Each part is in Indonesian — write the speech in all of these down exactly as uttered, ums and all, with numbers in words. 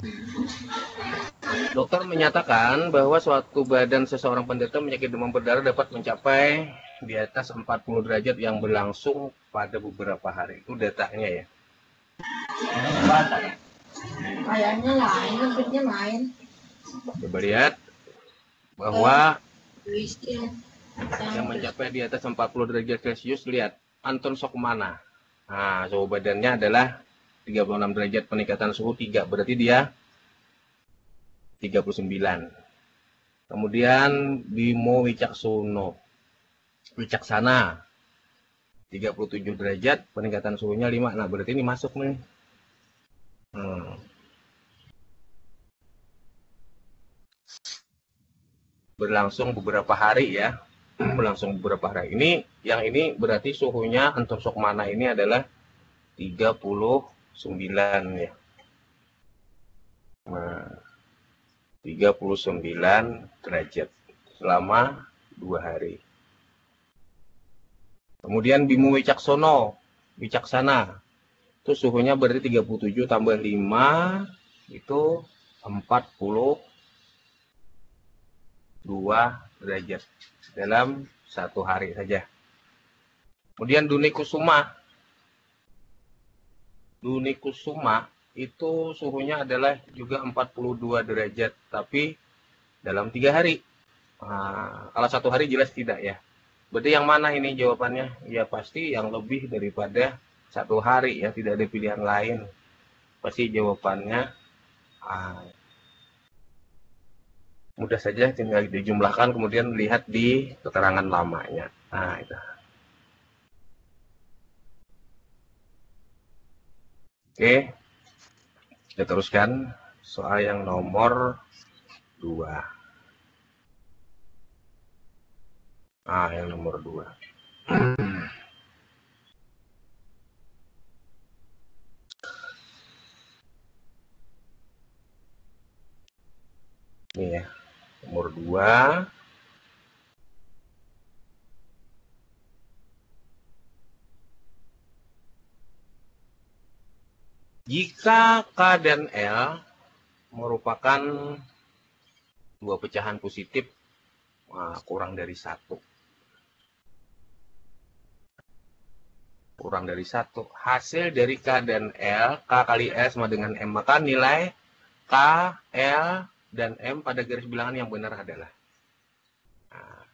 Dokter menyatakan bahwa suatu badan seseorang penderita penyakit demam berdarah dapat mencapai di atas empat puluh derajat yang berlangsung pada beberapa hari. Itu datanya ya. Kayaknya lain, maksudnya main. Coba lihat bahwa yang mencapai di atas empat puluh derajat Celcius, lihat Anton Sokmana. Nah, suhu badannya adalah tiga puluh enam derajat, peningkatan suhu tiga, berarti dia tiga puluh sembilan. Kemudian Bimo Wicaksono, Wicaksana, tiga puluh tujuh derajat, peningkatan suhunya lima. Nah, berarti ini masuk nih. Hmm. Berlangsung beberapa hari ya. Berlangsung beberapa hari. Ini yang ini berarti suhunya Anton Sokmana ini adalah tiga puluh sembilan ya. Nah, tiga puluh sembilan derajat selama dua hari. Kemudian Bimo Wicaksono, Wicaksana, itu suhunya berarti tiga puluh tujuh tambah lima, itu empat puluh dua derajat dalam satu hari saja. Kemudian Duni Kusuma, Duni Kusuma itu suhunya adalah juga empat puluh dua derajat, tapi dalam tiga hari. Nah, kalau satu hari jelas tidak ya. Berarti yang mana ini jawabannya? Ya pasti yang lebih daripada satu hari ya, tidak ada pilihan lain. Pasti jawabannya ah, mudah saja, tinggal dijumlahkan kemudian lihat di keterangan lamanya. Nah, itu. Oke, kita teruskan soal yang nomor dua. Ah, yang nomor dua. Ini ya, nomor dua. Jika K dan L merupakan dua pecahan positif nah, kurang dari satu. Kurang dari satu. Hasil dari K dan L, K kali L sama dengan M. Maka nilai K, L, dan M pada garis bilangan yang benar adalah. Nah,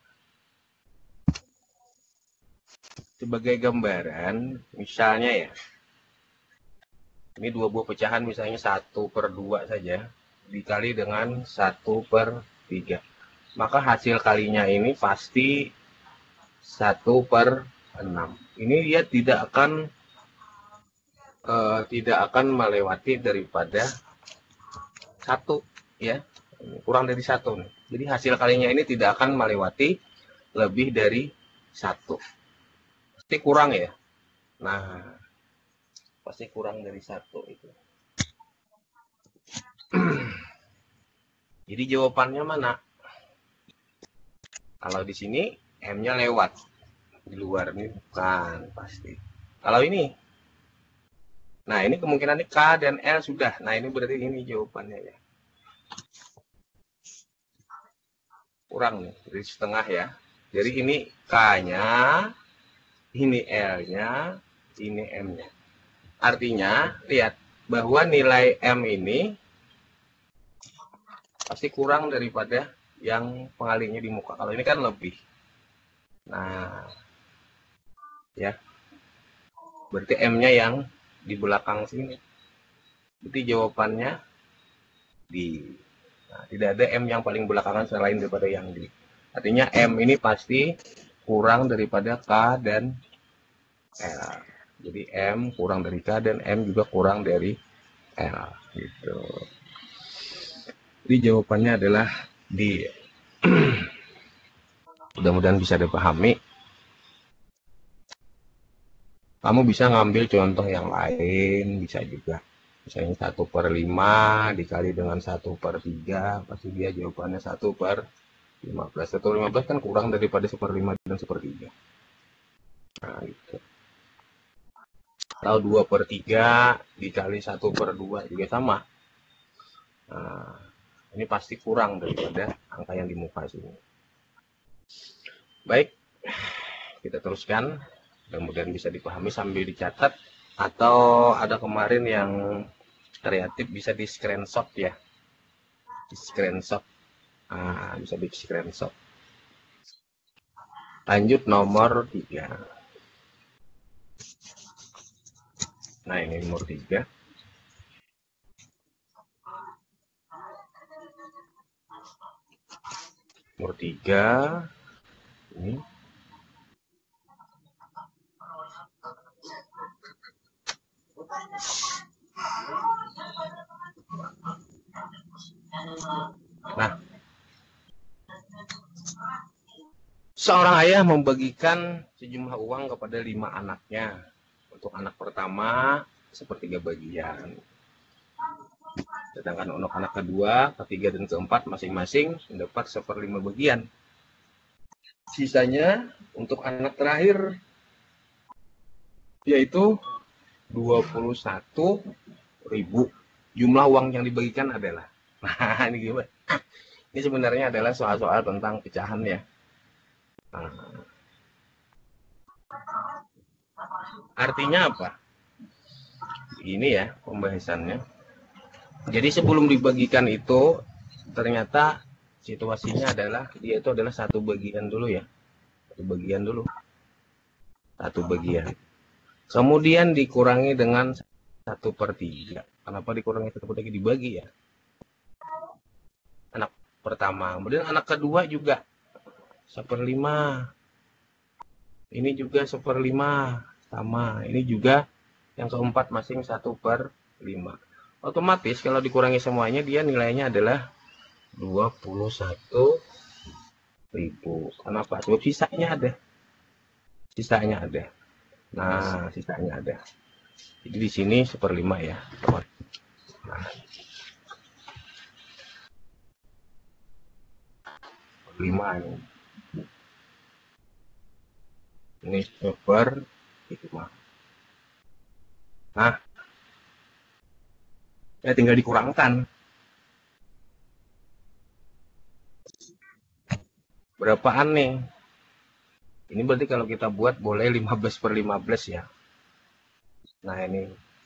sebagai gambaran, misalnya ya, ini dua buah pecahan misalnya satu per dua saja, dikali dengan satu per tiga. Maka hasil kalinya ini pasti satu per enam. Ini dia tidak akan uh, tidak akan melewati daripada satu ya, kurang dari satu nih. Jadi hasil kalinya ini tidak akan melewati lebih dari satu. Pasti kurang ya. Nah, pasti kurang dari satu itu. Jadi jawabannya mana? Kalau di sini M-nya lewat, di luar ini bukan pasti. Kalau ini, nah ini kemungkinan K dan L sudah. Nah ini berarti ini jawabannya ya. Kurang nih, jadi setengah ya. Jadi ini K-nya, ini L-nya, ini M-nya. Artinya, lihat bahwa nilai M ini pasti kurang daripada yang pengalinya di muka. Kalau ini kan lebih. Nah, ya. Berarti M-nya yang di belakang sini. Berarti jawabannya di. Nah, tidak ada M yang paling belakangan selain daripada yang di. Artinya M ini pasti kurang daripada K dan L. Jadi M kurang dari K dan M juga kurang dari L. Gitu. Jadi jawabannya adalah di. Mudah-mudahan bisa dipahami. Kamu bisa ngambil contoh yang lain, bisa juga. Misalnya satu per lima dikali dengan satu per tiga, pasti dia jawabannya satu per lima belas. satu per lima belas kan kurang daripada satu per lima dan satu per tiga. Nah, gitu. Atau dua per tiga dikali satu per dua juga sama. Nah, ini pasti kurang daripada angka yang di muka sini. Baik, kita teruskan. Kemudian bisa dipahami sambil dicatat. Atau ada kemarin yang kreatif bisa di screenshot ya. Di screenshot. Nah, bisa di screenshot. Lanjut nomor tiga. Nah, ini nomor tiga. Nomor tiga. Ini. Nah, seorang ayah membagikan sejumlah uang kepada lima anaknya. Untuk anak pertama, sepertiga bagian. Sedangkan untuk anak kedua, ketiga, dan keempat masing-masing mendapat seperlima bagian. Sisanya untuk anak terakhir, yaitu dua puluh satu ribu. Jumlah uang yang dibagikan adalah. Nah, ini gimana? Ini sebenarnya adalah soal-soal tentang pecahan ya. Nah, artinya apa? Ini ya pembahasannya. Jadi sebelum dibagikan itu, ternyata situasinya adalah dia itu adalah satu bagian dulu ya. Satu bagian dulu. Satu bagian. Kemudian dikurangi dengan satu per tiga. Kenapa dikurangi satu per tiga? Dibagi ya. Anak pertama. Kemudian anak kedua juga seperlima. Ini juga seperlima. Sama. Ini juga yang keempat masing satu per lima. Otomatis kalau dikurangi semuanya dia nilainya adalah dua puluh satu ribu. Kenapa? Sebab sisanya ada. Sisanya ada. Nah, sisanya ada. Jadi di sini seperlima ya. Nah, lima ini. Ini seperlima. Nah, ya tinggal dikurangkan. Berapaan nih? Ini berarti kalau kita buat boleh lima belas per lima belas ya. Nah, ini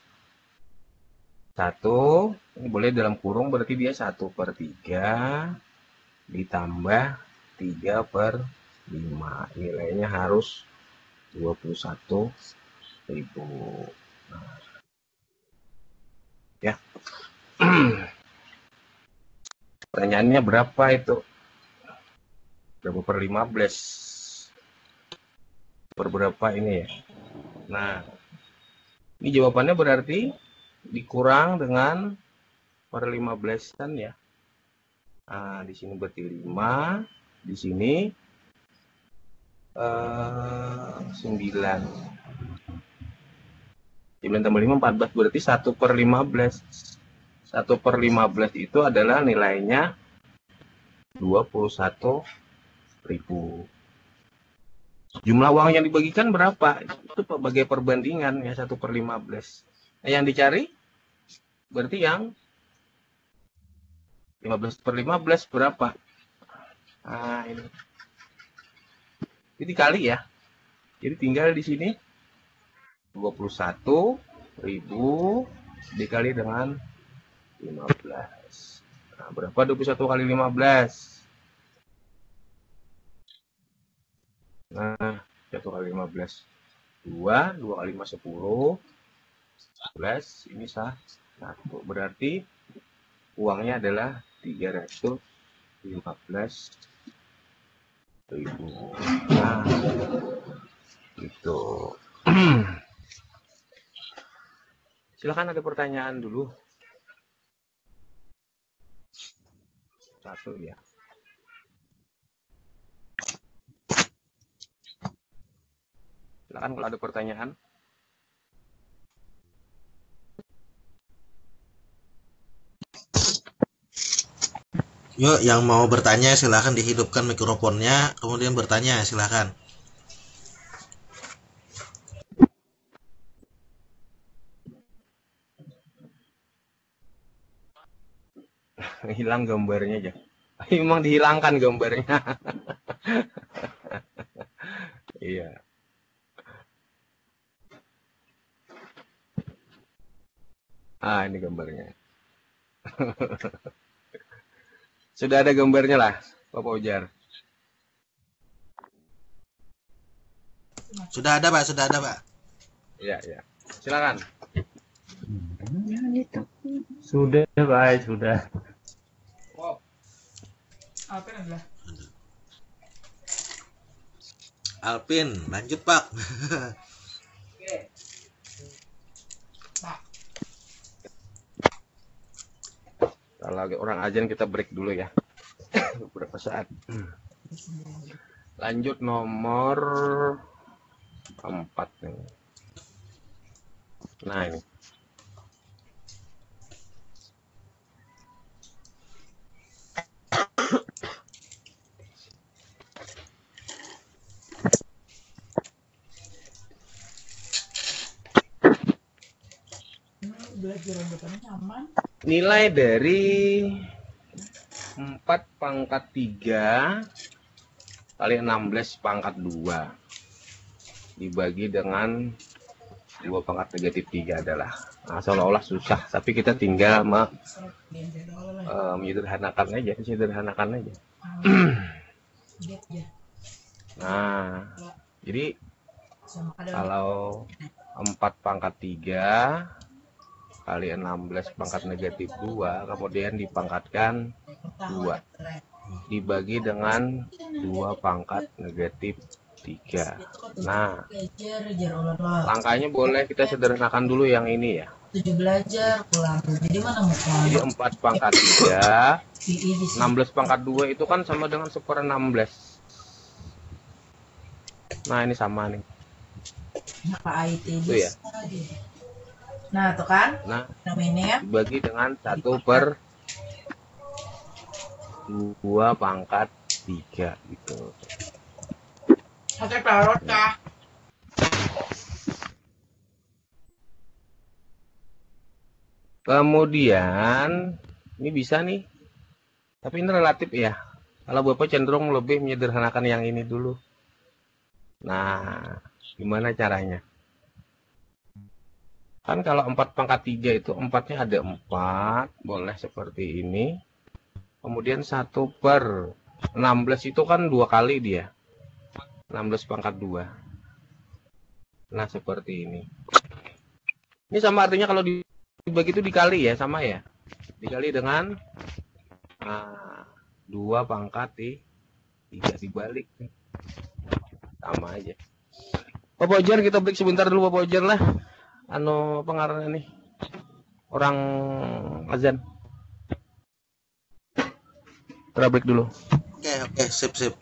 satu, ini boleh dalam kurung berarti dia satu per tiga ditambah tiga per lima. Nilainya harus dua puluh satu ribu. Nah, ya. Pertanyaannya berapa itu? Berapa per lima belas? Per berapa ini ya? Nah, ini jawabannya berarti dikurang dengan per lima belas-an ya. Nah, di sini berarti lima, di sini eh, sembilan. sembilan tambah lima, empat belas, berarti satu per lima belas. satu per lima belas itu adalah nilainya dua puluh satu ribu. Jumlah uang yang dibagikan berapa? Itu sebagai perbandingan ya, satu per lima belas. Nah, yang dicari berarti yang lima belas per lima belas berapa? Nah, ini. Jadi dikali ya. Jadi tinggal di sini dua puluh satu ribu dikali dengan lima belas. Nah, berapa dua puluh satu kali lima belas? Nah, satu kali lima belas. dua, dua kali lima, sepuluh. sebelas, ini sah. satu. Berarti uangnya adalah tiga ratus lima belas ribu. Nah, itu. Silakan ada pertanyaan dulu. Satu ya. Silakan kalau ada pertanyaan. Yuk, yang mau bertanya silakan dihidupkan mikrofonnya, kemudian bertanya silakan. Hilang gambarnya aja. Emang dihilangkan gambarnya. Iya. Ah, ini gambarnya. Sudah ada gambarnya lah, Bapak Ujar. Sudah ada, Pak, sudah ada, Pak. Iya, iya. Silakan. Sudah, Pak, sudah. Alpin adalah Alpin, lanjut, Pak. Kalau orang ajan kita break dulu ya. Beberapa saat. Lanjut nomor empat nih. Nah ini. belajar rebutannya nyaman. Nilai dari empat pangkat tiga kali enam belas pangkat dua dibagi dengan dua pangkat negatif tiga adalah, nah, seolah-olah susah, tapi kita tinggal me, uh, menyederhanakan aja, sederhanakan aja. Nah, jadi kalau empat pangkat tiga kali enam belas pangkat negatif dua, kemudian dipangkatkan dua, dibagi dengan dua pangkat negatif tiga. Nah, langkahnya boleh kita sederhanakan dulu yang ini ya. Belajar pulang. Jadi mana mau Jadi empat pangkat tiga, enam belas pangkat dua itu kan sama dengan seper enam belas. Nah, ini sama nih. Itu ya. Nah, tuh kan? Nah, namanya dibagi dengan satu per dua pangkat tiga gitu. Pakai parot kah? Kemudian ini bisa nih, tapi ini relatif ya. Kalau Bapak cenderung lebih menyederhanakan yang ini dulu. Nah, gimana caranya? Kan kalau empat pangkat tiga itu empatnya ada empat, boleh seperti ini. Kemudian satu per enam belas itu kan dua kali dia. enam belas pangkat dua. Nah, seperti ini. Ini sama artinya kalau dibagi itu dikali ya, sama ya. Dikali dengan nah, dua pangkat di tiga dibalik. Sama aja. Bapak Ujar, kita break sebentar dulu Bapak Ujar lah. Anu pengarangnya nih orang azan. Kita break dulu. Oke, oke, sip, sip.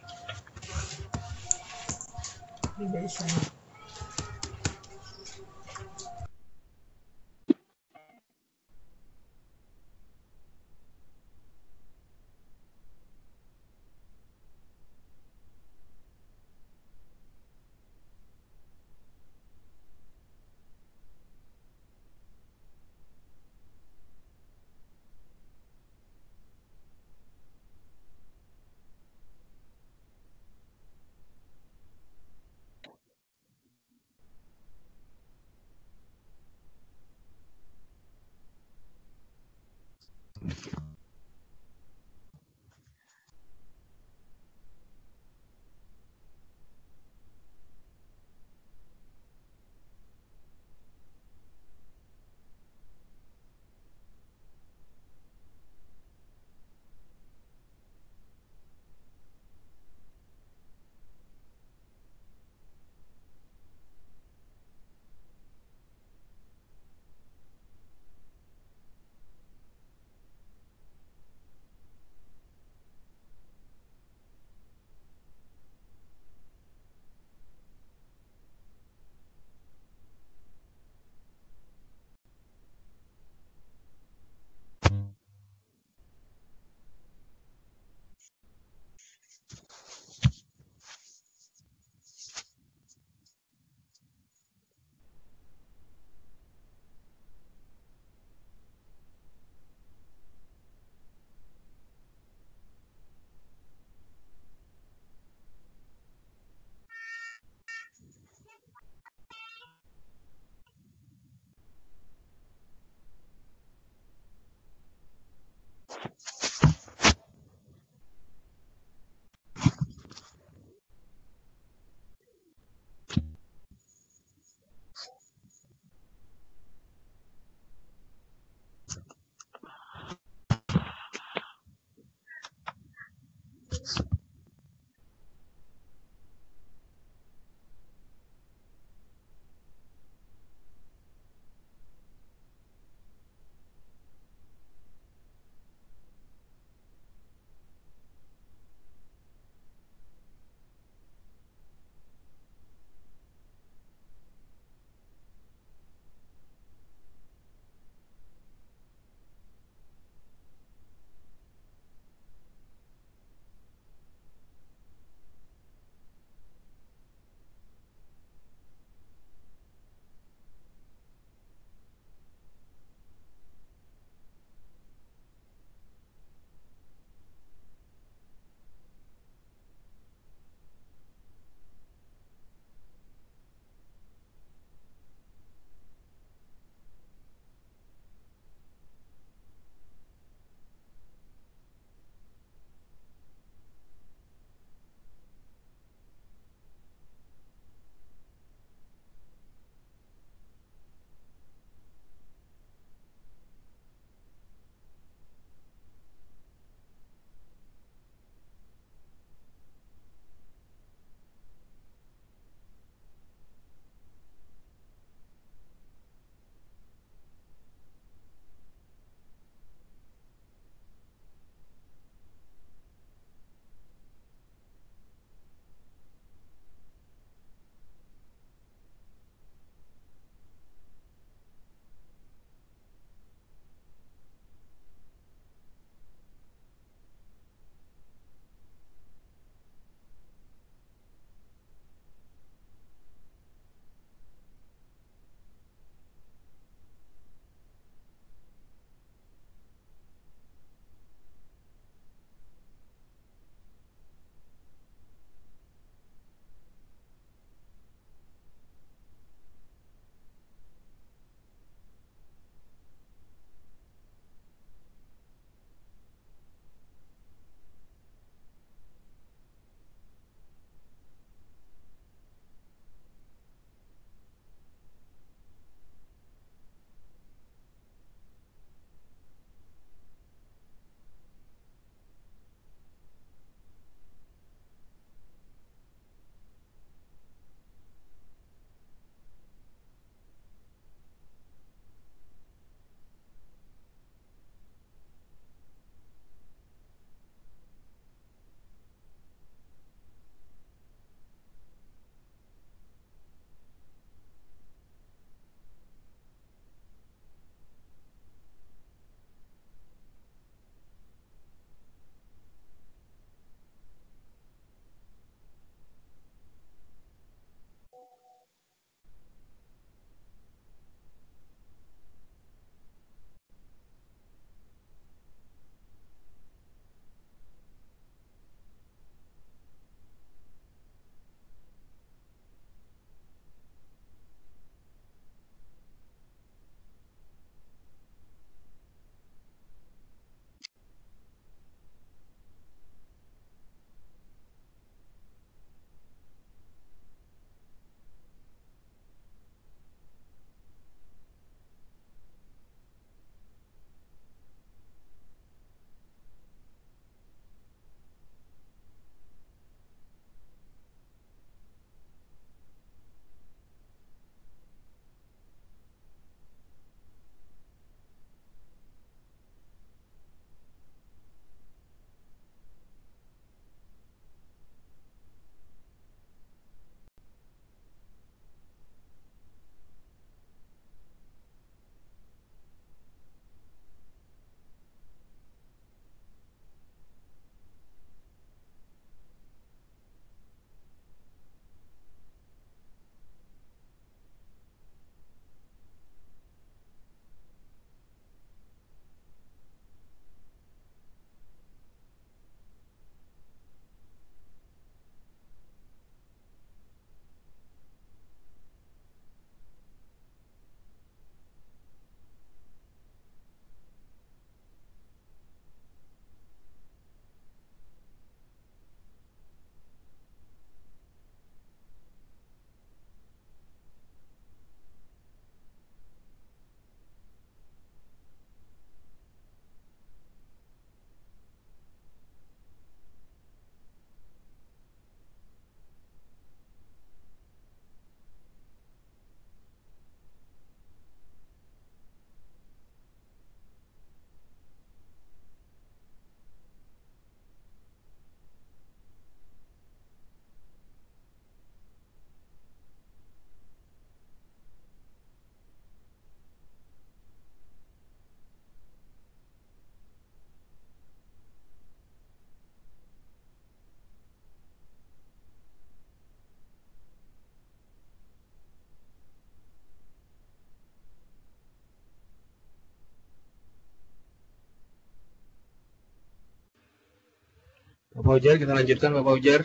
Bapak Ujar, kita lanjutkan Bapak Ujar.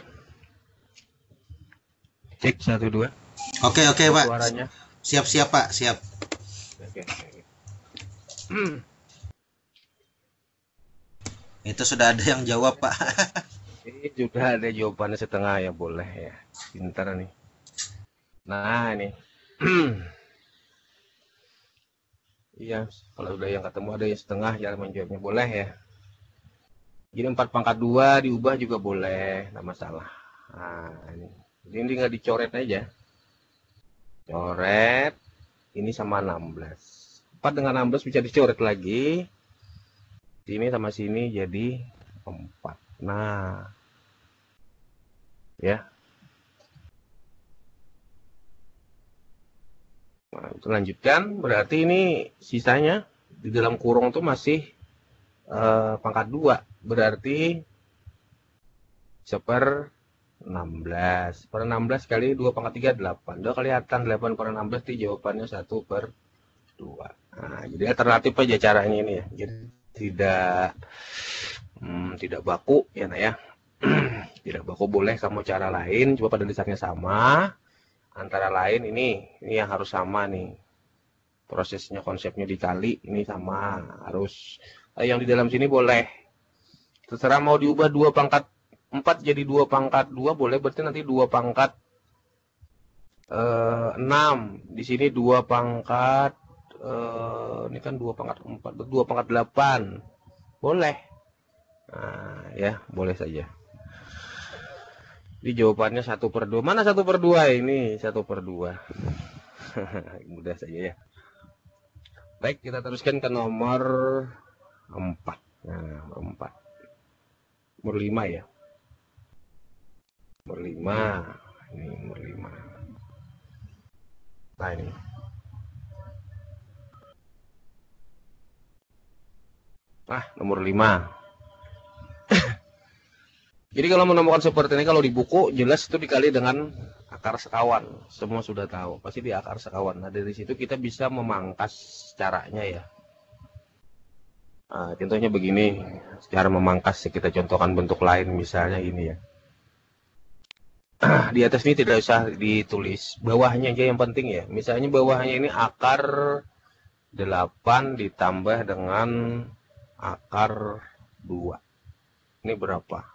Cek satu dua. Oke oke Pak. Suaranya. Siap-siap Pak, siap. Oke. oke. Hmm. Itu sudah ada yang jawab Pak. Ini sudah ada jawabannya setengah ya, boleh ya. Pintar nih. Nah ini. Iya, kalau udah yang ketemu ada yang setengah, jangan menjawabnya boleh ya. Jadi empat pangkat dua diubah juga boleh, nggak masalah. Nah ini. Jadi ini tinggal dicoret aja. Coret. Ini sama enam belas. empat dengan enam belas bisa dicoret lagi. Sini sama sini jadi empat. Nah. Ya. Nah, itu lanjutkan. Berarti ini sisanya di dalam kurung tuh masih eh, pangkat dua. Berarti seper enam belas. Per enam belas kali dua pangkat tiga, delapan. Udah kelihatan delapan per enam belas di jawabannya satu per dua. Nah, jadi alternatif aja caranya ini ya. Jadi tidak hmm, tidak baku ya nah ya. Tidak baku, boleh kamu cara lain, coba pada dasarnya sama. Antara lain ini, ini yang harus sama nih. Prosesnya, konsepnya dikali, ini sama. Harus, eh, yang di dalam sini boleh. Terserah mau diubah dua pangkat empat jadi dua pangkat dua, boleh. Berarti nanti dua pangkat eh, enam. Di sini dua pangkat, eh, ini kan dua pangkat empat, dua pangkat delapan. Boleh. Nah, ya, boleh saja. Jadi jawabannya satu per dua. Mana satu per dua ini? satu per dua. Mudah saja ya. Baik, kita teruskan ke nomor empat. Nah, nomor empat. Nomor lima ya. Nomor lima. Ini nomor lima. Nah, ini. Nah, nomor lima. Jadi kalau menemukan seperti ini, kalau di buku jelas itu dikali dengan akar sekawan. Semua sudah tahu, pasti di akar sekawan. Nah dari situ kita bisa memangkas caranya ya. Nah, contohnya begini, cara memangkas kita contohkan bentuk lain misalnya ini ya. Di atas ini tidak usah ditulis, bawahnya aja yang penting ya. Misalnya bawahnya ini akar delapan ditambah dengan akar dua. Ini berapa?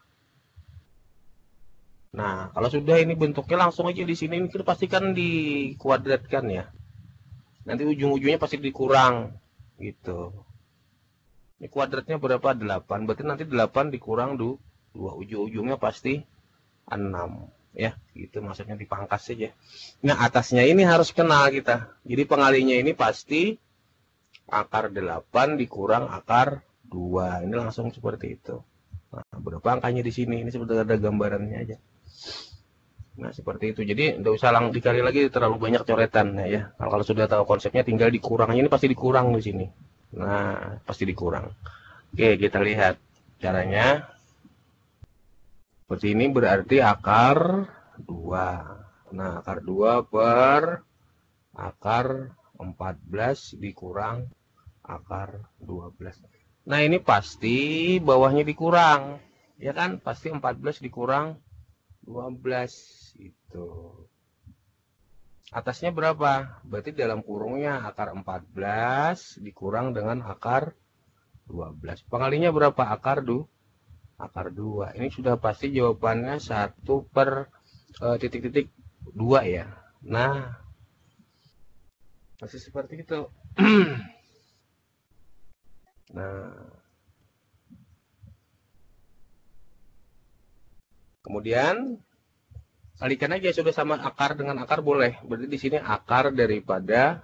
Nah, kalau sudah ini bentuknya langsung aja di sini, ini pastikan dikuadratkan ya. Nanti ujung-ujungnya pasti dikurang gitu. Ini kuadratnya berapa? delapan. Berarti nanti delapan dikurang dua, ujung-ujungnya pasti enam ya. Gitu maksudnya, dipangkas saja. Nah, atasnya ini harus kenal kita. Jadi pengalinya ini pasti akar delapan dikurang akar dua. Ini langsung seperti itu. Nah, berapa angkanya di sini? Ini sebenarnya ada gambarannya aja. Nah seperti itu, jadi tidak usah lang dikali lagi terlalu banyak coretan ya, ya. Nah, kalau sudah tahu konsepnya tinggal dikurangnya, ini pasti dikurang di sini. Nah pasti dikurang. Oke, kita lihat caranya. Seperti ini berarti akar dua. Nah akar dua per akar empat belas dikurang akar dua belas. Nah ini pasti bawahnya dikurang, ya kan? Pasti empat belas dikurang dua belas itu. Atasnya berapa? Berarti dalam kurungnya akar empat belas dikurang dengan akar dua belas. Pengalinya berapa? Akar dua. Akar dua. Ini sudah pasti jawabannya satu per titik-titik dua ya. Nah, masih seperti itu. Nah, kemudian kalikan aja, sudah sama akar dengan akar boleh. Berarti di sini akar daripada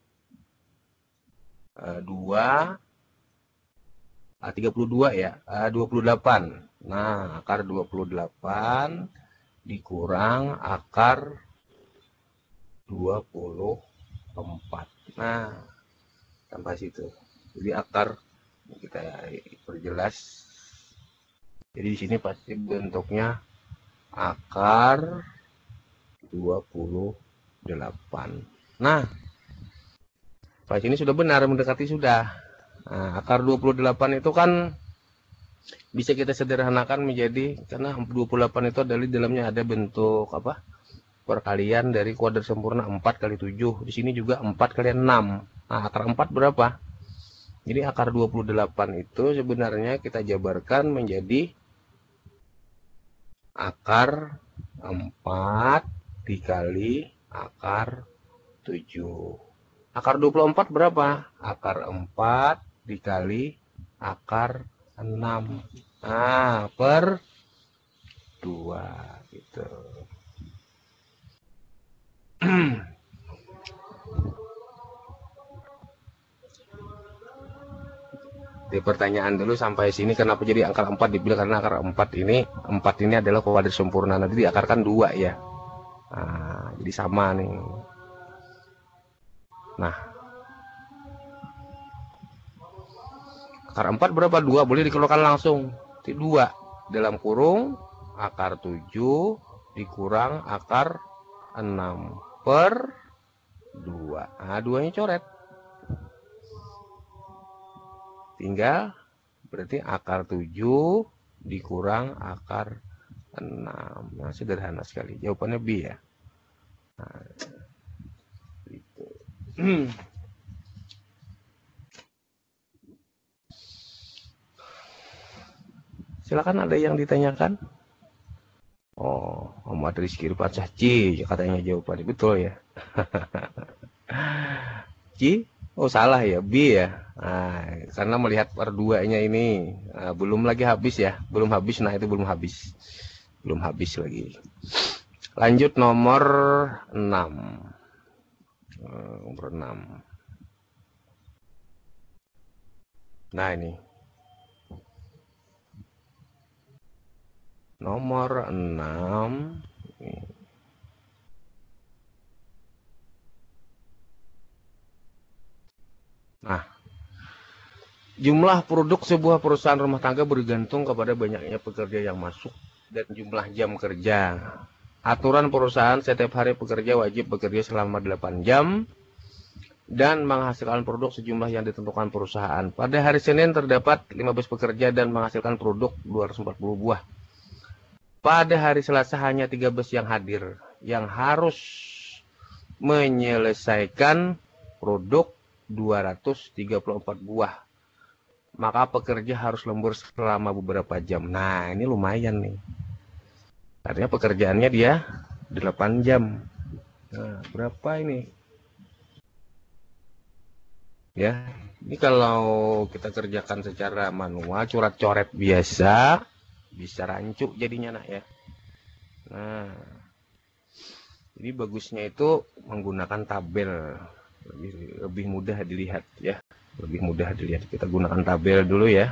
uh, dua, uh, tiga puluh dua ya, uh, dua puluh delapan. Nah, akar dua puluh delapan dikurang akar dua puluh empat. Nah, sampai situ. Jadi akar kita perjelas. Jadi di sini pasti bentuknya akar dua puluh delapan. Nah, pas ini sudah benar, mendekati sudah. Nah, akar dua puluh delapan itu kan Bisa kita sederhanakan menjadi, karena dua puluh delapan itu adalah di dalamnya ada bentuk apa? Perkalian dari kuadrat sempurna empat kali tujuh. Di sini juga empat kali enam. Nah, akar empat berapa? Jadi akar dua puluh delapan itu sebenarnya kita jabarkan menjadi akar empat dikali akar tujuh. Akar dua puluh empat berapa? Akar empat dikali akar enam. Nah, per dua gitu. Di pertanyaan dulu sampai sini, kenapa jadi akar empat dibilang, karena akar empat ini empat ini adalah kuadrat sempurna, nanti diakarkan dua ya. Nah, jadi sama nih. Nah, akar empat berapa? dua, boleh dikeluarkan langsung. dua dalam kurung akar tujuh dikurang akar enam per dua. Nah, duanya coret. Tinggal berarti akar tujuh dikurang akar enam. Nah, sederhana sekali. Jawabannya B ya. Nah, gitu. Silakan, ada yang ditanyakan? Oh, Muhammad Rizky Rupacah C katanya jawabannya betul ya. C? Oh, salah ya, B ya. Nah, karena melihat per dua-nya ini nah, belum lagi habis ya, belum habis. Nah, itu belum habis. Belum habis lagi. Lanjut nomor enam. Nomor enam. Nah, ini. Nomor enam. Nah, jumlah produk sebuah perusahaan rumah tangga bergantung kepada banyaknya pekerja yang masuk dan jumlah jam kerja. Aturan perusahaan, setiap hari pekerja wajib bekerja selama delapan jam dan menghasilkan produk sejumlah yang ditentukan perusahaan. Pada hari Senin terdapat lima belas pekerja dan menghasilkan produk dua ratus empat puluh buah. Pada hari Selasa hanya tiga belas yang hadir, yang harus menyelesaikan produk dua ratus tiga puluh empat buah. Maka pekerja harus lembur selama beberapa jam. Nah, ini lumayan nih. Artinya pekerjaannya dia delapan jam. Nah, berapa ini? Ya, ini kalau kita kerjakan secara manual, coret-coret biasa, bisa rancu jadinya nak ya. Nah, jadi bagusnya itu menggunakan tabel. Lebih, lebih mudah dilihat ya, lebih mudah dilihat. Kita gunakan tabel dulu ya.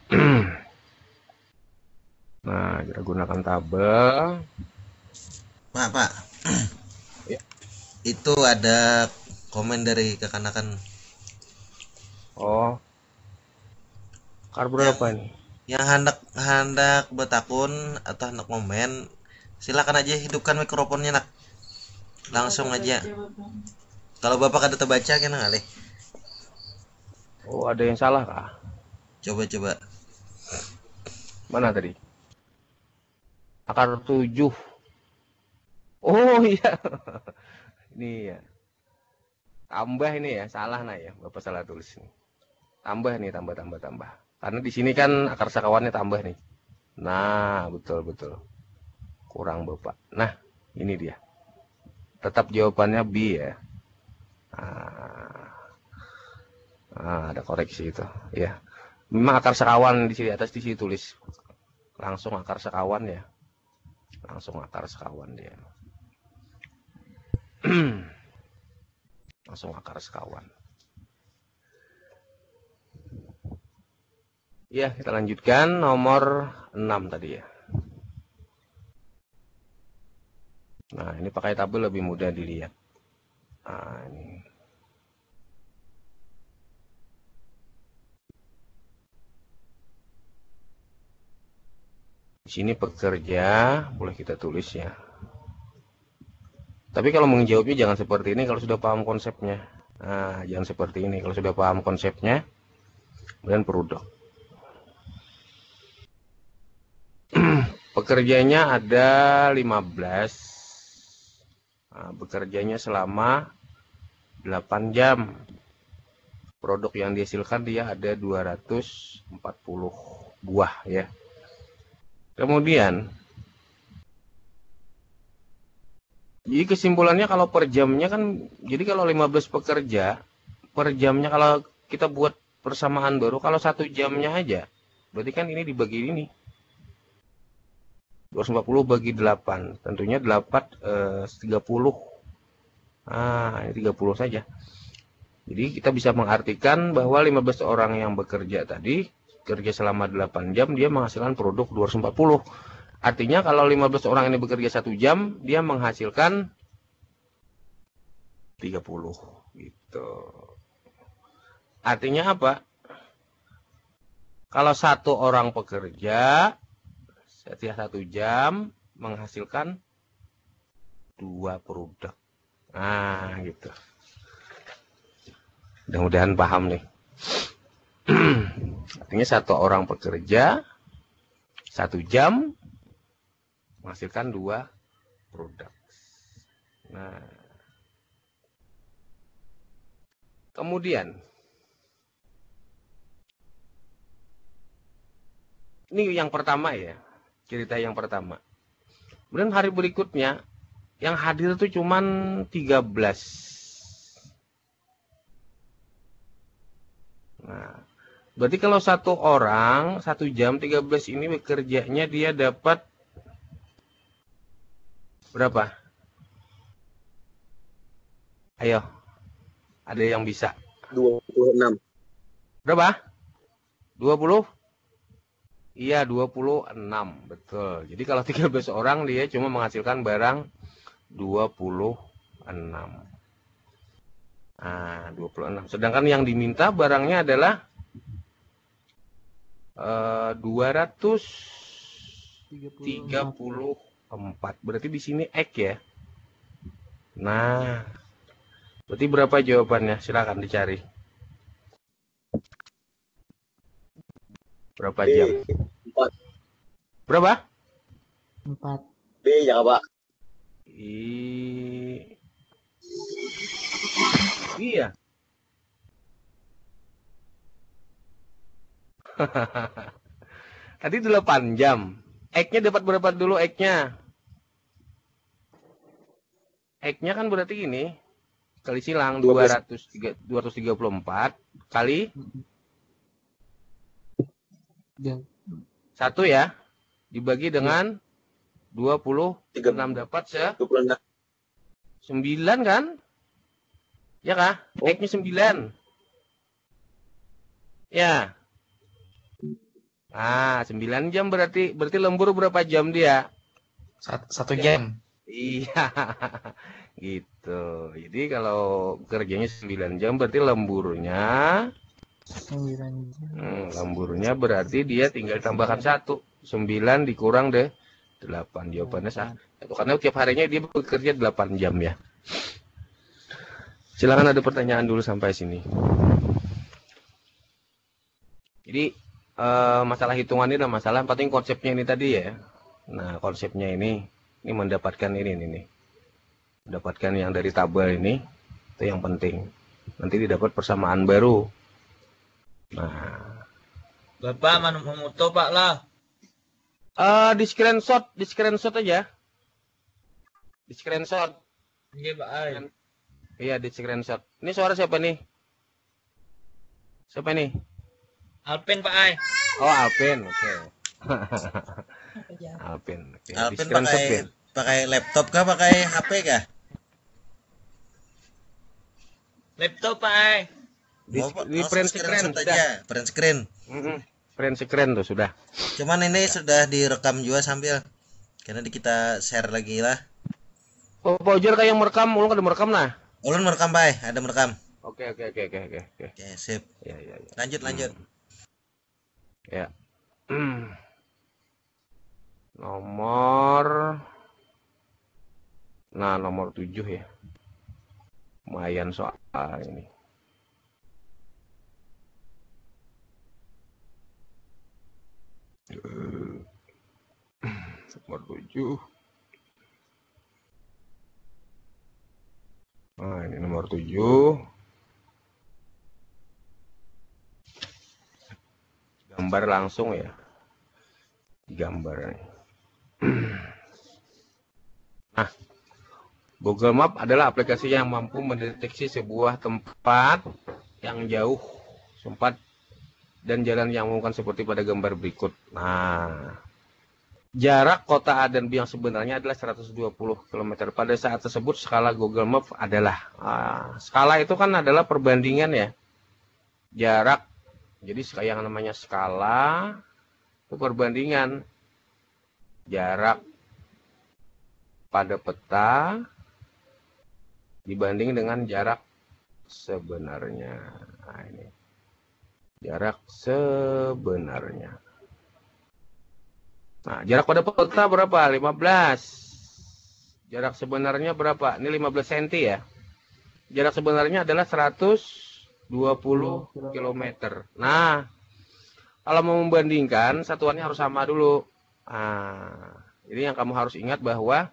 Nah, kita gunakan tabel. Pak, Pak. Ya. Itu ada komen dari kekanakan. Oh, akar berapa yang, nih? Yang hendak hendak bertakun atau hendak komen, silakan aja hidupkan mikrofonnya nak. Langsung aja. Kalau Bapak kada terbaca kena ngalih. Oh, ada yang salah kah? Coba-coba. Mana tadi? Akar tujuh. Oh iya. Ini ya. Tambah ini ya, salah nah ya. Bapak salah tulis nih. Tambah nih, tambah tambah tambah. Karena di sini kan akar sekawannya tambah nih. Nah, betul betul. Kurang Bapak. Nah, ini dia. Tetap jawabannya B ya. Nah, nah, ada koreksi itu ya. Memang akar sekawan di sini atas di sini tulis langsung akar sekawan ya. Langsung akar sekawan dia. Langsung akar sekawan. Ya, kita lanjutkan nomor enam tadi ya. Nah, ini pakai tabel lebih mudah dilihat. Nah, ini. Di sini pekerja, boleh kita tulis ya. Tapi kalau menjawabnya jangan seperti ini kalau sudah paham konsepnya. Nah, jangan seperti ini kalau sudah paham konsepnya. Kemudian produk. Pekerjanya ada lima belas. Nah, bekerjanya selama delapan jam. Produk yang dihasilkan dia ada dua ratus empat puluh buah ya. Kemudian jadi kesimpulannya kalau per jamnya kan, jadi kalau lima belas pekerja per jamnya, kalau kita buat persamaan baru, kalau satu jamnya aja berarti kan ini dibagi ini dua ratus empat puluh bagi delapan, tentunya delapan eh, tiga puluh. Ah, ini tiga puluh saja. Jadi kita bisa mengartikan bahwa lima belas orang yang bekerja tadi, kerja selama delapan jam, dia menghasilkan produk dua ratus empat puluh. Artinya kalau lima belas orang ini bekerja satu jam, dia menghasilkan tiga puluh. Gitu. Artinya apa? Kalau satu orang pekerja setiap satu jam menghasilkan dua produk. Nah, gitu. Mudah-mudahan paham nih. Artinya satu orang pekerja satu jam menghasilkan dua produk. Nah, kemudian ini yang pertama ya, cerita yang pertama. Kemudian hari berikutnya yang hadir itu cuman tiga belas. Nah, berarti kalau satu orang satu jam tiga belas ini bekerjanya dia dapat berapa? Ayo, ada yang bisa? dua puluh enam. Berapa? dua puluh? Iya, dua puluh enam. Betul. Jadi kalau tiga belas orang dia cuma menghasilkan barang dua puluh enam. Nah, dua puluh enam. Sedangkan yang diminta barangnya adalah uh, dua ratus tiga puluh empat. Berarti di sini X ya. Nah, berarti berapa jawabannya? Silakan dicari. Berapa B, jam? empat. Berapa? Empat. B ya, Pak. I... Iya. Tadi delapan jam. X-nya dapat berapa dulu X-nya? X-nya kan berarti ini kali silang dua ratus tiga puluh empat kali satu ya, dibagi dengan dua puluh enam dapat se dua puluh enam. sembilan kan? Ya kah? X-nya sembilan. Ya. Ah, sembilan jam berarti berarti lembur berapa jam dia? Satu, satu jam. Iya. Gitu. Jadi kalau kerjanya sembilan jam berarti lemburnya sembilan jam. Hmm, lemburnya berarti dia tinggal tambahkan satu. sembilan dikurang deh delapan. Jawabannya sah. Karena tiap harinya dia bekerja delapan jam ya. Silakan ada pertanyaan dulu sampai sini. Jadi eh, masalah hitungan ini adalah masalah penting konsepnya ini tadi ya. Nah, konsepnya ini ini mendapatkan ini nih nih. Mendapatkan yang dari tabel ini itu yang penting. Nanti didapat persamaan baru. Nah, Bapak mana memuto Pak lah. Uh, di screenshot, di screenshot aja. Di screenshot. Iya Pak Ai. Iya, di screenshot. Ini suara siapa nih? Siapa nih? Alpin Pak Ai. Oh, Alvin. Oke. Okay. Alvin. Okay. Alvin pakai pakai laptop kah, pakai H P kah? Laptop Pak Ai. Di, Oh, di langsung print screen screenshot sudah. aja, print screen. Mm -mm. Print screen tuh sudah. Cuman ini sudah direkam juga sambil. Karena di kita share lagi lah. Oh, Pak Ujar kayak merekam, ulun ada merekam nah. Ulun merekam, Pak. Ada merekam. Oke, oke, oke, oke, oke. Oke, Oke, sip. ya, ya, ya. Lanjut, lanjut. Ya. Nomor Nah, nomor tujuh ya. Lumayan soal ini. Nomor tujuh. Nah, ini nomor tujuh. Gambar langsung ya. Gambar. Nah, Google Map adalah aplikasi yang mampu mendeteksi sebuah tempat yang jauh, sempat, dan jalan yang memungkinkan seperti pada gambar berikut. Nah, jarak kota A dan B yang sebenarnya adalah seratus dua puluh kilometer. Pada saat tersebut, skala Google Map adalah, nah, skala itu kan adalah perbandingan ya, jarak. Jadi yang namanya skala itu perbandingan jarak pada peta dibanding dengan jarak sebenarnya. Nah, ini jarak sebenarnya. Nah, jarak pada peta berapa? lima belas. Jarak sebenarnya berapa? Ini lima belas sentimeter ya. Jarak sebenarnya adalah seratus dua puluh kilometer. Nah, kalau mau membandingkan, satuannya harus sama dulu. Nah, ini yang kamu harus ingat bahwa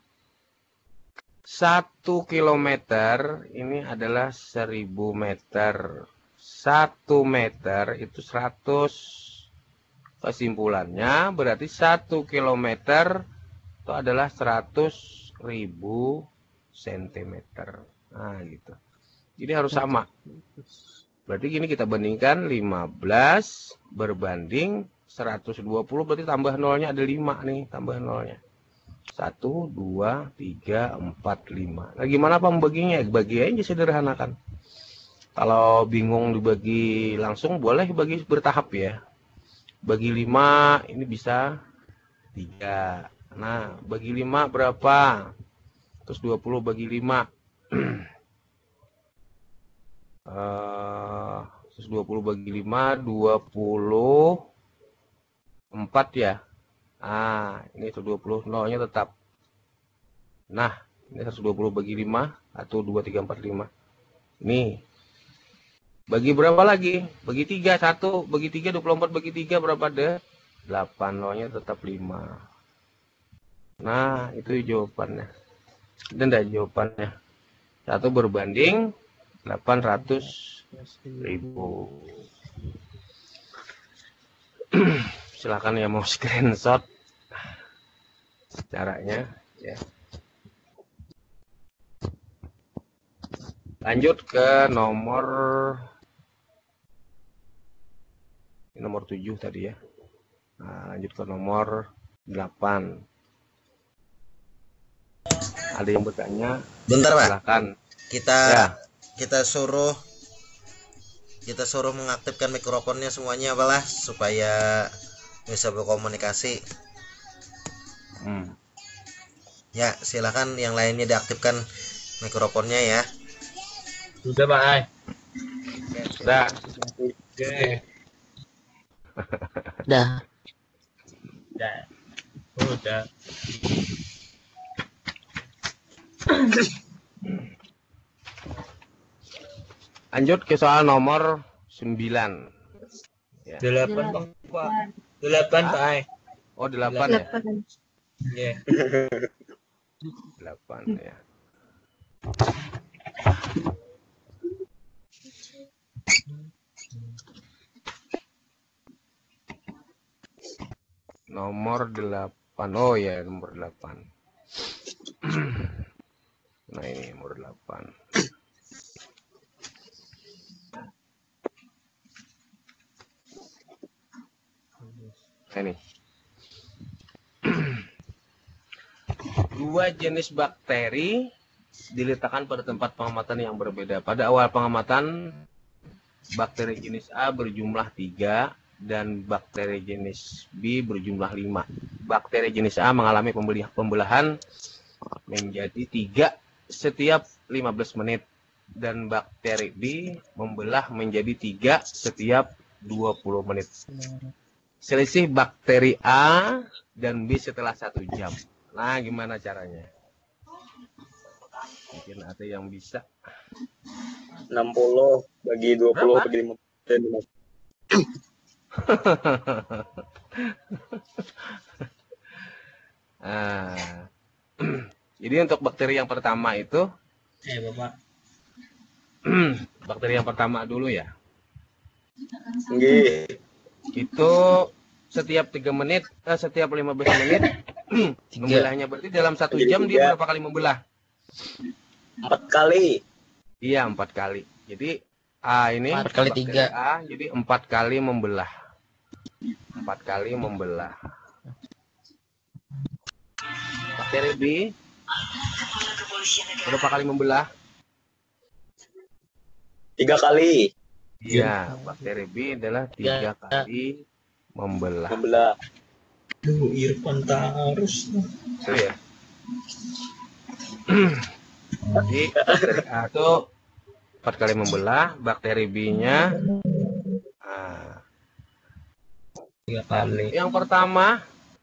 satu kilometer ini adalah seribu meter. satu meter itu seratus. Kesimpulannya berarti satu kilometer itu adalah seratus ribu sentimeter. Nah, gitu. Jadi harus sama. Berarti gini kita bandingkan lima belas berbanding seratus dua puluh, berarti tambah nolnya ada lima nih, tambah nolnya. satu, dua, tiga, empat, lima. Nah, gimana pembaginya? Bagi aja sederhanakan. Kalau bingung dibagi langsung, boleh bagi bertahap ya. Bagi lima, ini bisa tiga. Nah, bagi lima berapa? Terus dua puluh bagi lima. Uh, seratus dua puluh bagi lima, dua puluh empat ya. Ah, ini seratus dua puluh, nolnya tetap. Nah, ini seratus dua puluh bagi lima, satu, dua, tiga, empat, lima. Nih. Bagi berapa lagi? Bagi tiga, satu, bagi tiga, dua puluh empat, bagi tiga berapa deh? delapan, nolnya tetap lima. Nah, itu jawabannya. Dan ada jawabannya. Satu berbanding delapan ratus ribu. Silakan yang mau screenshot caranya ya. Lanjut ke nomor ini nomor tujuh tadi ya. Nah, lanjut ke nomor delapan. Ada yang bertanya? Bentar, Pak. Silakan. Kita Ya. kita suruh kita suruh mengaktifkan mikrofonnya semuanya apalah supaya bisa berkomunikasi. Hmm. Ya, silakan yang lainnya diaktifkan mikrofonnya ya. Sudah Pak Ai. Sudah. Oke. Dah. Udah. Udah. Lanjut ke soal nomor sembilan. Ya. Delapan Pak. Delapan Pak Ai. Oh, delapan ya? Iya. delapan ya. Nomor delapan. Oh ya, nomor delapan. Nah, ini nomor delapan. Ini. Dua jenis bakteri diletakkan pada tempat pengamatan yang berbeda. Pada awal pengamatan, bakteri jenis A berjumlah tiga dan bakteri jenis B berjumlah lima. Bakteri jenis A mengalami pembelahan menjadi tiga setiap lima belas menit dan bakteri B membelah menjadi tiga setiap dua puluh menit. Selisih bakteri A dan B setelah satu jam. Nah, gimana caranya? Mungkin ada yang bisa. enam puluh bagi dua puluh Berapa? bagi lima puluh. Nah, jadi untuk bakteri yang pertama itu, Eh, Bapak. bakteri yang pertama dulu ya. Nggih. Itu setiap tiga menit, eh, setiap lima belas menit membelahnya, berarti dalam satu Jadi jam dia tiga. berapa kali membelah? Empat kali. Iya, empat kali. Jadi A ini Empat kali bakteri tiga. A, jadi empat kali membelah. Empat kali membelah. Bakteri B berapa kali membelah? Tiga kali. Iya, bakteri B adalah tiga kali membelah. Membelah. Duh, Irfan harus. Itu ya. Jadi bakteri A itu empat kali membelah, bakteri B-nya ah, Tiga kali. yang pertama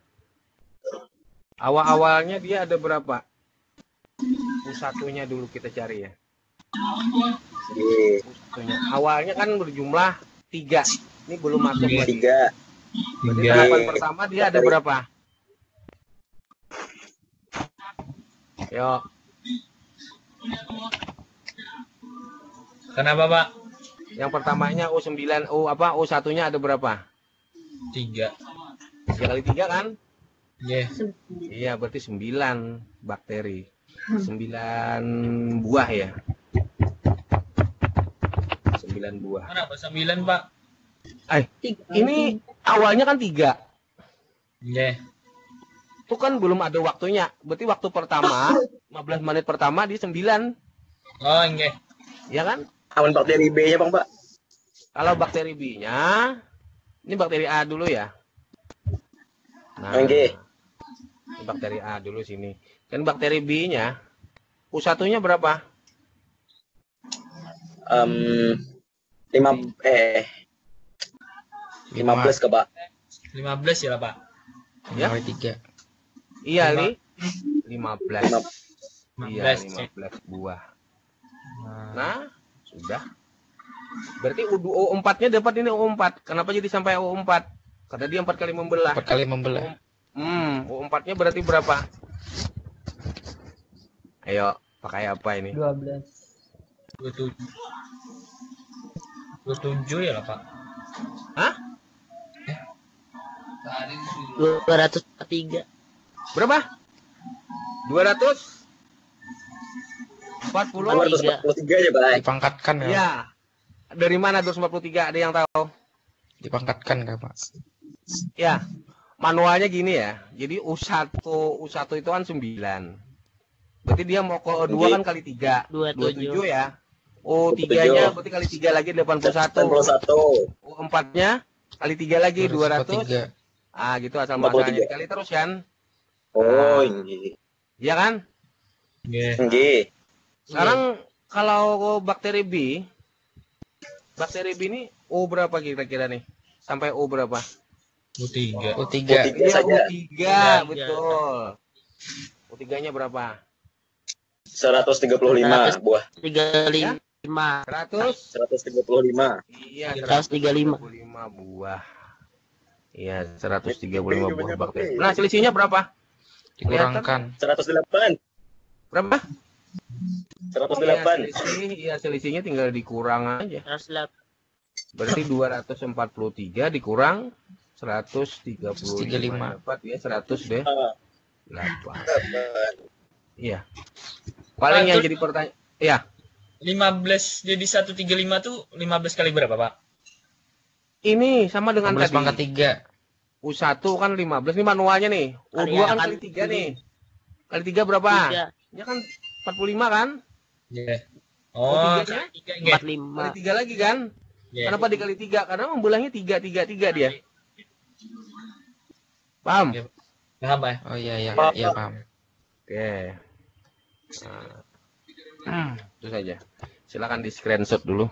awal-awalnya dia ada berapa? U satu-nya dulu kita cari ya. Nggih. U satu-nya. Awalnya kan berjumlah tiga. Ini belum masuk Iya. lagi. Tiga. Berarti Tiga. tahapan pertama dia ada berapa? Yuk, Kenapa, Pak? yang pertamanya U sembilan, U apa? U satu-nya ada berapa? Tiga. tiga kali tiga kan? Iya. Iya, berarti sembilan bakteri. sembilan buah ya. sembilan buah. Kenapa sembilan, Pak? Ini awalnya kan tiga. Iya. Itu kan belum ada waktunya. Berarti waktu pertama, lima belas menit pertama di sembilan. Oh, iya. Ya kan? Aman bakteri B-nya, Bang, Pak. Kalau bakteri B-nya, ini bakteri A dulu ya. Nah, Oke. ini bakteri A dulu sini. Kan bakteri B-nya, U satu-nya berapa? Em, lima eh lima belas ke, Pak. lima belas ya, Pak. Ya? Kali tiga. Iya, Lima. Li. lima belas. Lima- Iya, lima belas. lima belas buah. Nah, Nah, sudah. Berarti U empat-nya dapat ini U empat. Kenapa jadi sampai U empat? Karena dia empat kali membelah. Empat kali membelah. Hmm, U empat-nya berarti berapa? Ayo, pakai apa ini? dua belas. dua puluh tujuh. dua puluh tujuh ya, lah, Pak. Hah? dua ratus tiga. Berapa? dua ratus empat puluh. dua ratus empat puluh tiga ya, Pak. Dipangkatkan ya. Iya. Dari mana dua ratus empat puluh tiga? Ada yang tahu? Dipangkatkan nggak, Pak? Ya. Manualnya gini ya. Jadi U satu U satu itu kan sembilan. Berarti dia mau ke O dua kan kali tiga. dua dua puluh tujuh. tujuh ya. U tiga-nya berarti kali tiga lagi delapan puluh satu. delapan puluh satu. U empat-nya kali tiga lagi dua ratus. tiga. Ah, gitu asal empat puluh masalahnya tiga. dikali terus kan? Oh, nggih. Iya kan? Iya. Nggih. Sekarang kalau bakteri B, bakteri B ini U berapa kira-kira nih? Sampai U berapa? U tiga. U tiga. U tiga. Iya, saja. U tiga, Iya, betul. U tiga-nya berapa? seratus tiga puluh lima Seratus. buah. tiga puluh lima. seratus? seratus tiga puluh lima. Iya, seratus tiga puluh lima. seratus tiga puluh lima buah. Iya, seratus tiga puluh lima buah bakteri. Nah, selisihnya berapa? Dikurangkan. seratus delapan. Berapa? seratus Iya, delapan. selisih, iya, selisihnya tinggal dikurang aja. seratus delapan. Berarti dua ratus empat puluh tiga dikurang seratus tiga puluh tiga puluh lima. lima. Dapat ya seratus deh. Ah, delapan. Iya. Paling yang jadi pertanyaan. Iya. lima belas jadi seratus tiga puluh lima tuh lima belas kali berapa, Pak? Ini sama dengan lima belas tadi. pangkat tiga. U satu kan lima belas, ini manualnya nih. U dua Iya, kan kan kali tiga nih. Kali tiga berapa? Tiga. Ya kan empat puluh lima kan? Iya. Oh, Oh, tiganya? kali tiga empat enggak? puluh lima. Kali tiga lagi kan? Iya. Kenapa dikali tiga? Karena membelahnya tiga, tiga, tiga dia. Paham? Iya. Paham, Pak? Oh iya iya iya paham. Oke. Nah, itu saja. Silakan di screenshot dulu.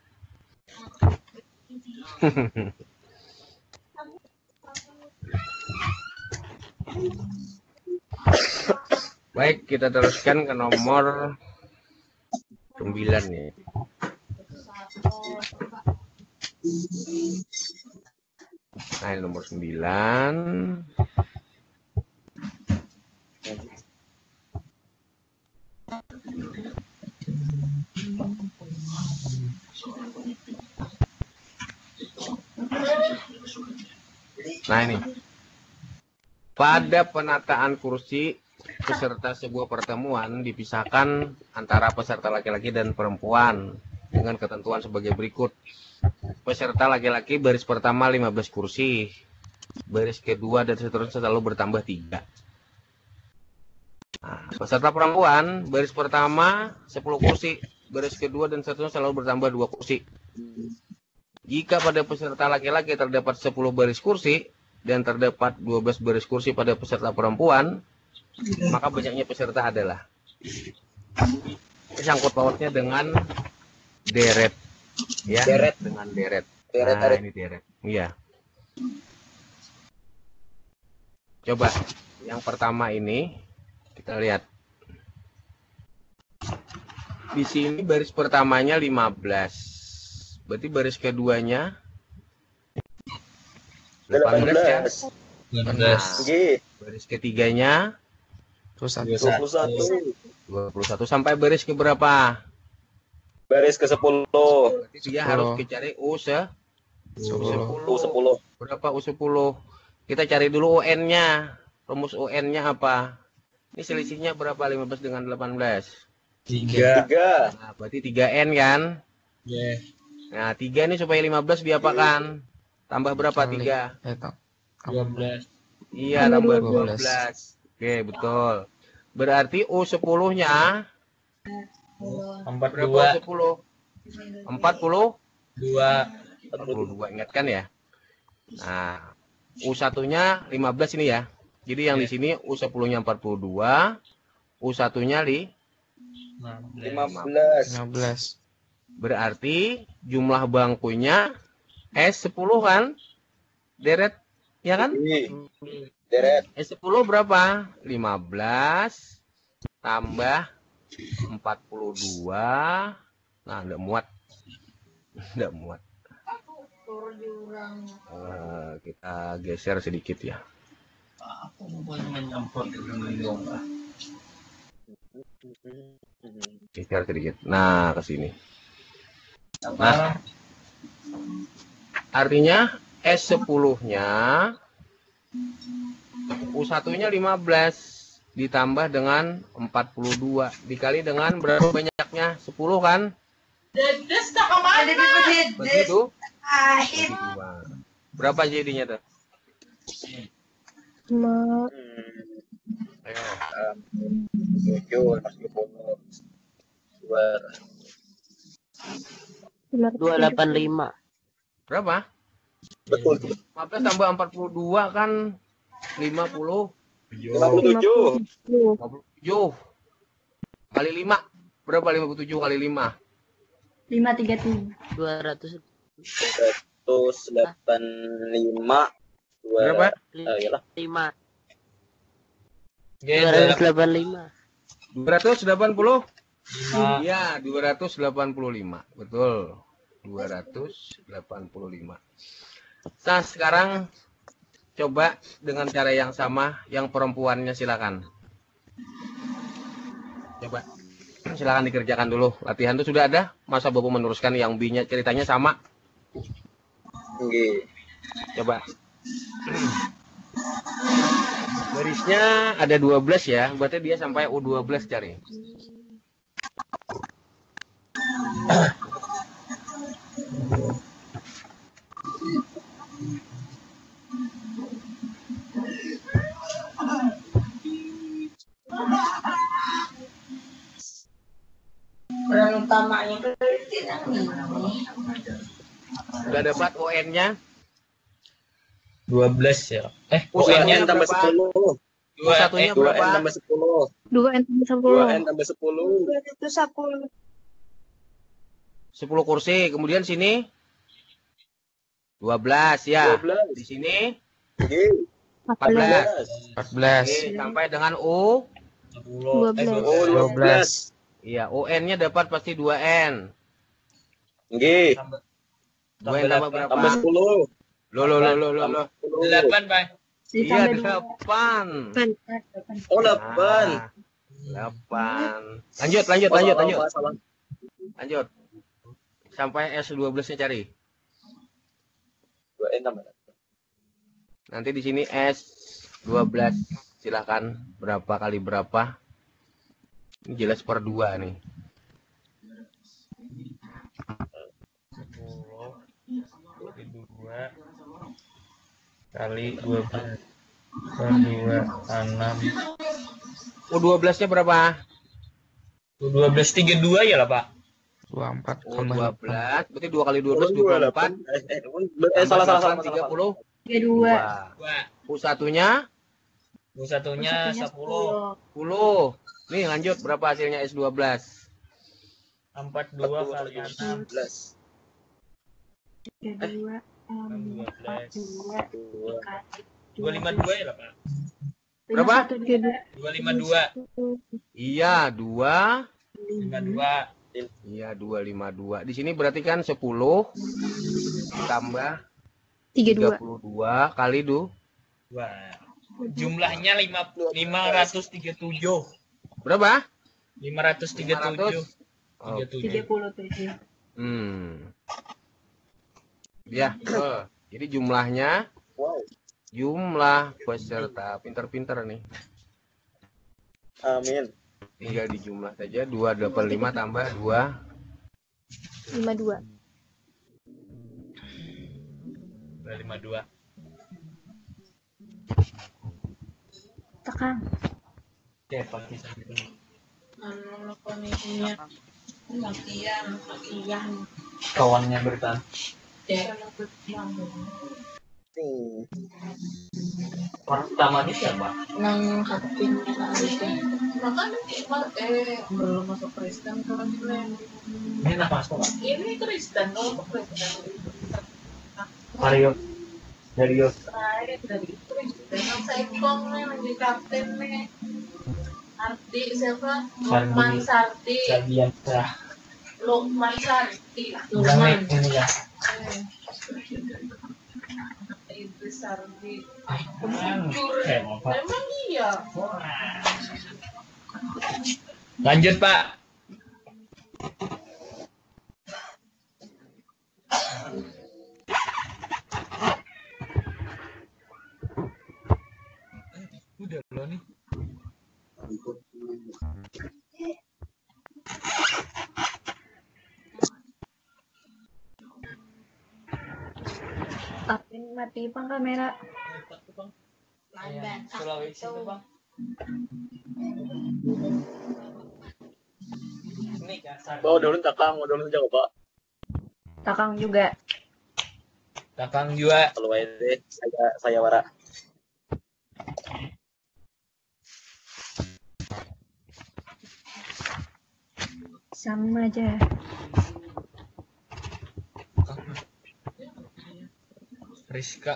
Baik, kita teruskan ke nomor sembilan nih. Nah, ini nomor sembilan. Nah ini. Pada penataan kursi peserta sebuah pertemuan dipisahkan antara peserta laki-laki dan perempuan dengan ketentuan sebagai berikut. Peserta laki-laki baris pertama lima belas kursi, baris kedua dan seterusnya selalu bertambah tiga. Nah, peserta perempuan baris pertama sepuluh kursi, baris kedua dan seterusnya selalu bertambah dua kursi. Jika pada peserta laki-laki terdapat sepuluh baris kursi dan terdapat dua belas baris kursi pada peserta perempuan, maka banyaknya peserta adalah sangkut pautnya dengan deret, ya, Deret. dengan deret. Deret, Nah, deret. ini deret. Iya. Coba yang pertama ini kita lihat. Di sini baris pertamanya lima belas. Berarti baris keduanya delapan belas ya. delapan belas. G. Baris ketiganya Terus satu. dua puluh satu. dua puluh satu sampai baris ke berapa? Baris ke sepuluh. Berarti dia sepuluh. harus dicari U se sepuluh. U sepuluh. Berapa U sepuluh? Kita cari dulu U N-nya. Rumus U N-nya apa? Ini selisihnya berapa lima belas dengan delapan belas? tiga. Tiga. Nah, berarti tiga N kan? Ya. Nah, tiga ini supaya lima belas diapakan? Tambah berapa? Kali. tiga? Eh, tak. dua belas. Iya, tambah dua dua belas. belas. Oke, betul. Berarti U sepuluh-nya empat puluh berapa dua. U sepuluh? empat puluh? dua. empat puluh dua, ingat kan ya? Nah, U satu-nya lima belas ini ya. Jadi yang di sini U sepuluh-nya empat puluh dua, U satu-nya li Lima belas. lima belas. berarti jumlah bangkunya S sepuluh kan? Deret, ya kan? G. Deret. S sepuluh berapa? lima belas tambah empat puluh dua. Nah, enggak muat. Enggak muat. Eh, kita geser sedikit ya. Geser sedikit. Nah, ke sini. Nah, artinya S sepuluh-nya U satu-nya lima belas ditambah dengan empat puluh dua dikali dengan berapa banyaknya? sepuluh kan? Begitu? Dua. Berapa jadinya tuh? Ayo. Tujuh. Masih puluh. Dua. dua ratus delapan puluh lima. Berapa? Betul. lima belas tambah empat puluh dua kan lima puluh. Lima puluh tujuh. lima puluh tujuh kali lima. Berapa lima puluh tujuh kali lima? lima tiga tujuh. dua ratus Seratus delapan lima. Dua. Berapa? Oh, iyalah. lima. Oke, dua ratus delapan puluh lima. dua ratus delapan puluh? lima. Iya, dua ratus delapan puluh lima. Betul. dua ratus delapan puluh lima. Nah, sekarang coba dengan cara yang sama, yang perempuannya silakan. Coba. Silakan dikerjakan dulu. Latihan itu sudah ada. Masa Bapak meneruskan yang B-nya ceritanya sama? G. Coba. Barisnya ada dua belas ya. Berarti dia sampai U dua belas cari. Peran utamanya berarti yang ini. Udah dapat O N-nya? dua belas ya. Eh, U Dua satunya N tambah berapa? sepuluh. U satunya Dua N berapa? tambah sepuluh. Dua N tambah Dua sepuluh. N tambah sepuluh. Itu sepuluh. sepuluh kursi. Kemudian sini dua belas ya. Dua belas. Di sini G. empat belas. empat belas. Oke, sampai dengan U. sepuluh. Eh, Oh, dua dua belas. Iya, O N-nya dapat pasti dua N. G. dua N tambah berapa? Tambah sepuluh. Loh, loh, loh, loh, loh, loh. delapan, Pak. Iya, delapan. Oh, delapan. Nah, delapan. Lanjut, lanjut, lanjut, lanjut. Lanjut. Sampai S dua belas-nya cari. Dua enam. Nanti di sini S dua belas. Silahkan berapa kali berapa. Ini jelas per dua nih. sepuluh kali dua kali dua belas per dua enam. Oh, dua belas-nya berapa? dua belas tiga puluh dua ya lah, Pak. dua puluh empat Oh, tambah dua delapan. belas. Berarti dua kali dua belas, dua puluh empat. Eh, eh, eh, salah salah salah tiga puluh. tiga dua. Dua. U satunya U satunya sepuluh. sepuluh. Nih lanjut, berapa hasilnya S dua belas? empat puluh dua kali enam. belas. tiga dua. dua belas. dua. Dua. dua ratus lima puluh dua ya lah, Pak. Berapa? tiga dua. dua ratus lima puluh dua. Iya, dua. lima puluh dua. Iya, dua ratus lima puluh dua. Di sini berarti kan sepuluh tambah tiga tiga dua. puluh dua kali dua. Dua. Jumlahnya lima lima ratus tiga puluh tujuh. Berapa? lima ratus tiga puluh tujuh. Oh, tiga puluh tujuh. tiga puluh tujuh. hmm. Ya, betul. Jadi jumlahnya Wow. jumlah peserta pinter-pinter nih. Amin. Tinggal dijumlah saja dua ratus delapan puluh lima tambah dua. lima dua. dua ratus lima puluh dua. Tekan. Oke, pakai sampai ini. Anu kondisinya matian, matian. Kawannya bertahan. Hmm. Orang utamanya siapa? Nang hatinya nanti. Makanya eh belum masuk Kristen kalau Ini apa masuk, Pak? ini Kristen kalau masuk Kristen. Mario. Dario. Saya dari Kristen. Yang saya kong nih menjadi kapten nih. Arti siapa? Lukman Sarti. Sabian Sah. Lukman Sarti. Lukman. Lukman. Ini ya. Idris Sarti. Kayak apa? Memang iya. Lanjut, Pak. Udah lo nih. Tapi mati pang kamera. Sulawesi itu, Bang. Ini kasar. Bawa dulu takang, bawa dulu jago Pak. Takang juga. Takang juga. Kalau deh, saya saya wara. Sama aja. Rizka.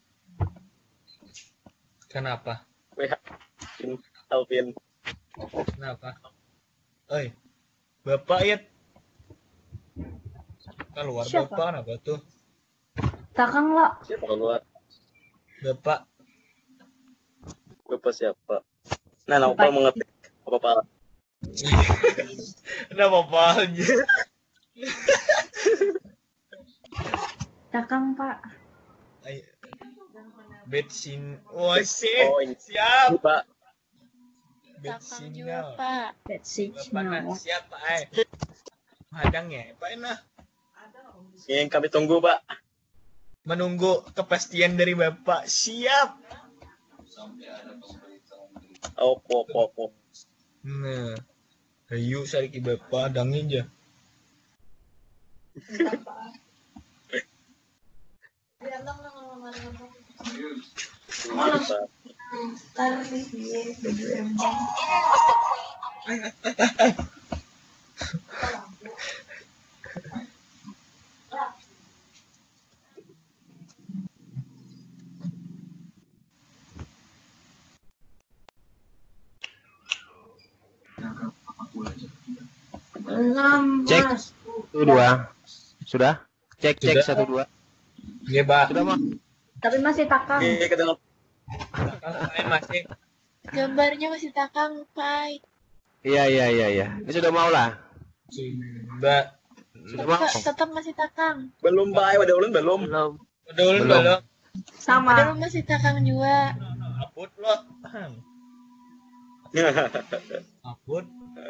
Kenapa? Alvin. Kenapa? Oi, Bapak ya. Keluar Siapa? Bapak kenapa tuh? Takang lo. Siapa keluar? Bapak. Bapak siapa? Nah, nah, Bapak mengetik apa Pak? Kenapa Pak aja? Takang Pak. Ayo. Betsin. Wah, sih. Oh, ini. Siap. Pak. Betsin. Pak. That's it. Bapak nah, No. siap Pak. Eh. Hadang ya, Pak Enak. Yang kami tunggu Pak. Menunggu kepastian dari Bapak. Siap. Opo, opo, opo. Nah. Ayo sariki Bapak hadangin aja. Pak. Enam. Cek. Mas. Satu dua. Sudah? Cek cek Sudah. satu dua. Iya, Pak. Sudah mau? Tapi masih takang. Oke, ke dalam. Kalian masih. Gambarnya masih takang, Pai. Iya iya iya iya. Ini sudah mau lah. Mbak. Sudah mau. Tetap, tetap masih takang. Belum Pak, ada ulun belum. Belum. Udah ulun Belum. belum. Sama. Ada rumah si Takang juga. Aput lo. Aput.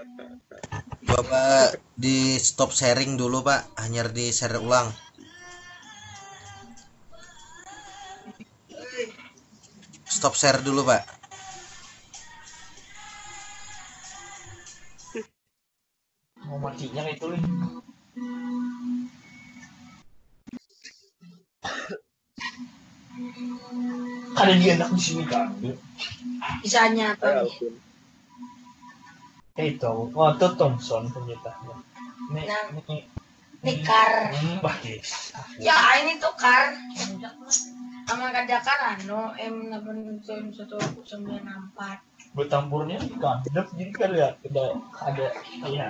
Bapak di stop sharing dulu Pak, hanya di share ulang. Stop share dulu Pak. Mau matinya itu nih. Ada dia anak di sini kan? Bisanya apa? Itu, oh itu Thompson penyitanya. Ini, Nah. ini, Ini kar. hmm, bagus. Ya ini tuh kar. Sama kadakan ano M delapan satu sembilan empat. Bertampurnya kan, jadi kan lihat ada ada iya.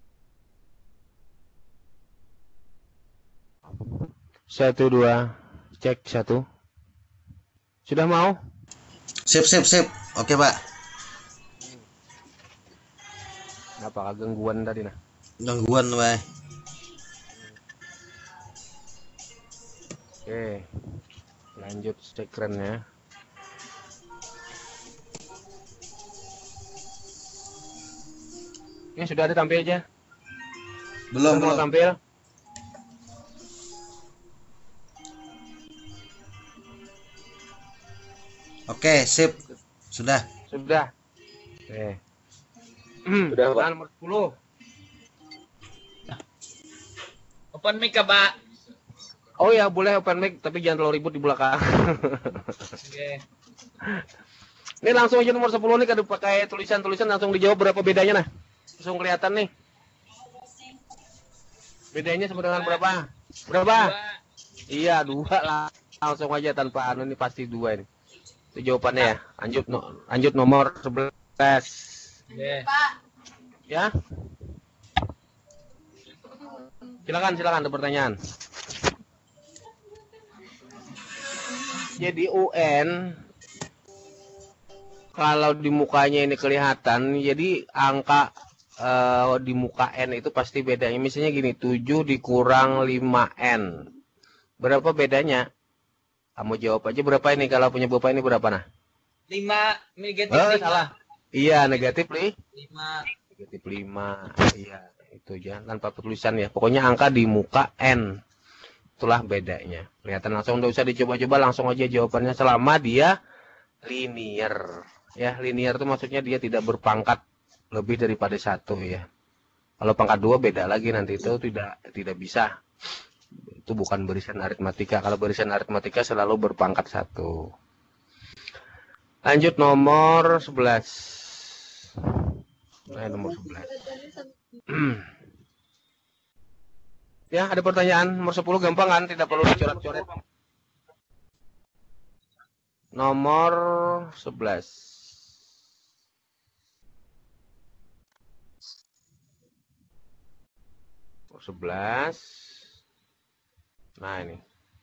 Satu dua. cek satu. Sudah mau? Sip, sip, sip. Oke, Pak. Apa gangguan tadi nah? Gangguan, Pak. Oke. Lanjut stekerannya. Ini sudah ada tampil aja. Belum, Mau belum. tampil. Oke, sip. Sudah. Sudah. Oke. Sudah, Pak. Nah, nomor sepuluh. Open mic ya, Pak. Oh ya, boleh open mic tapi jangan terlalu ribut di belakang. Oke. Ini langsung aja nomor sepuluh nih kada pakai tulisan-tulisan, langsung dijawab berapa bedanya nah. Langsung kelihatan nih. Bedanya sama dengan berapa? Berapa? Dua. Iya, dua lah. Langsung aja tanpa anu, ini pasti dua ini. Itu jawabannya ya. Lanjut no, lanjut nomor sebelas. Oke. Pak, Ya. Silakan, silakan ada pertanyaan. Jadi U N kalau di mukanya ini kelihatan, jadi angka eh, di muka N itu pasti bedanya. Misalnya gini, tujuh dikurang lima N. Berapa bedanya? Kamu jawab aja berapa ini, kalau punya bapak ini berapa nah? Lima negatif Oh, lima. salah. Iya, negatif li. Lima. Negatif lima. Iya, itu aja tanpa tulisan ya. Pokoknya angka di muka N. Itulah bedanya. Kelihatan langsung, nggak usah dicoba-coba, langsung aja jawabannya selama dia linear. Ya, linear itu maksudnya dia tidak berpangkat lebih daripada satu ya. Kalau pangkat dua beda lagi, nanti itu tidak tidak bisa. Itu bukan barisan aritmatika. Kalau barisan aritmatika selalu berpangkat satu. Lanjut nomor sebelas. Nah, nomor sebelas. Ya, ada pertanyaan nomor sepuluh gampang kan, tidak perlu dicoret-coret. Nomor sebelas. Nomor sebelas. Nah, ini.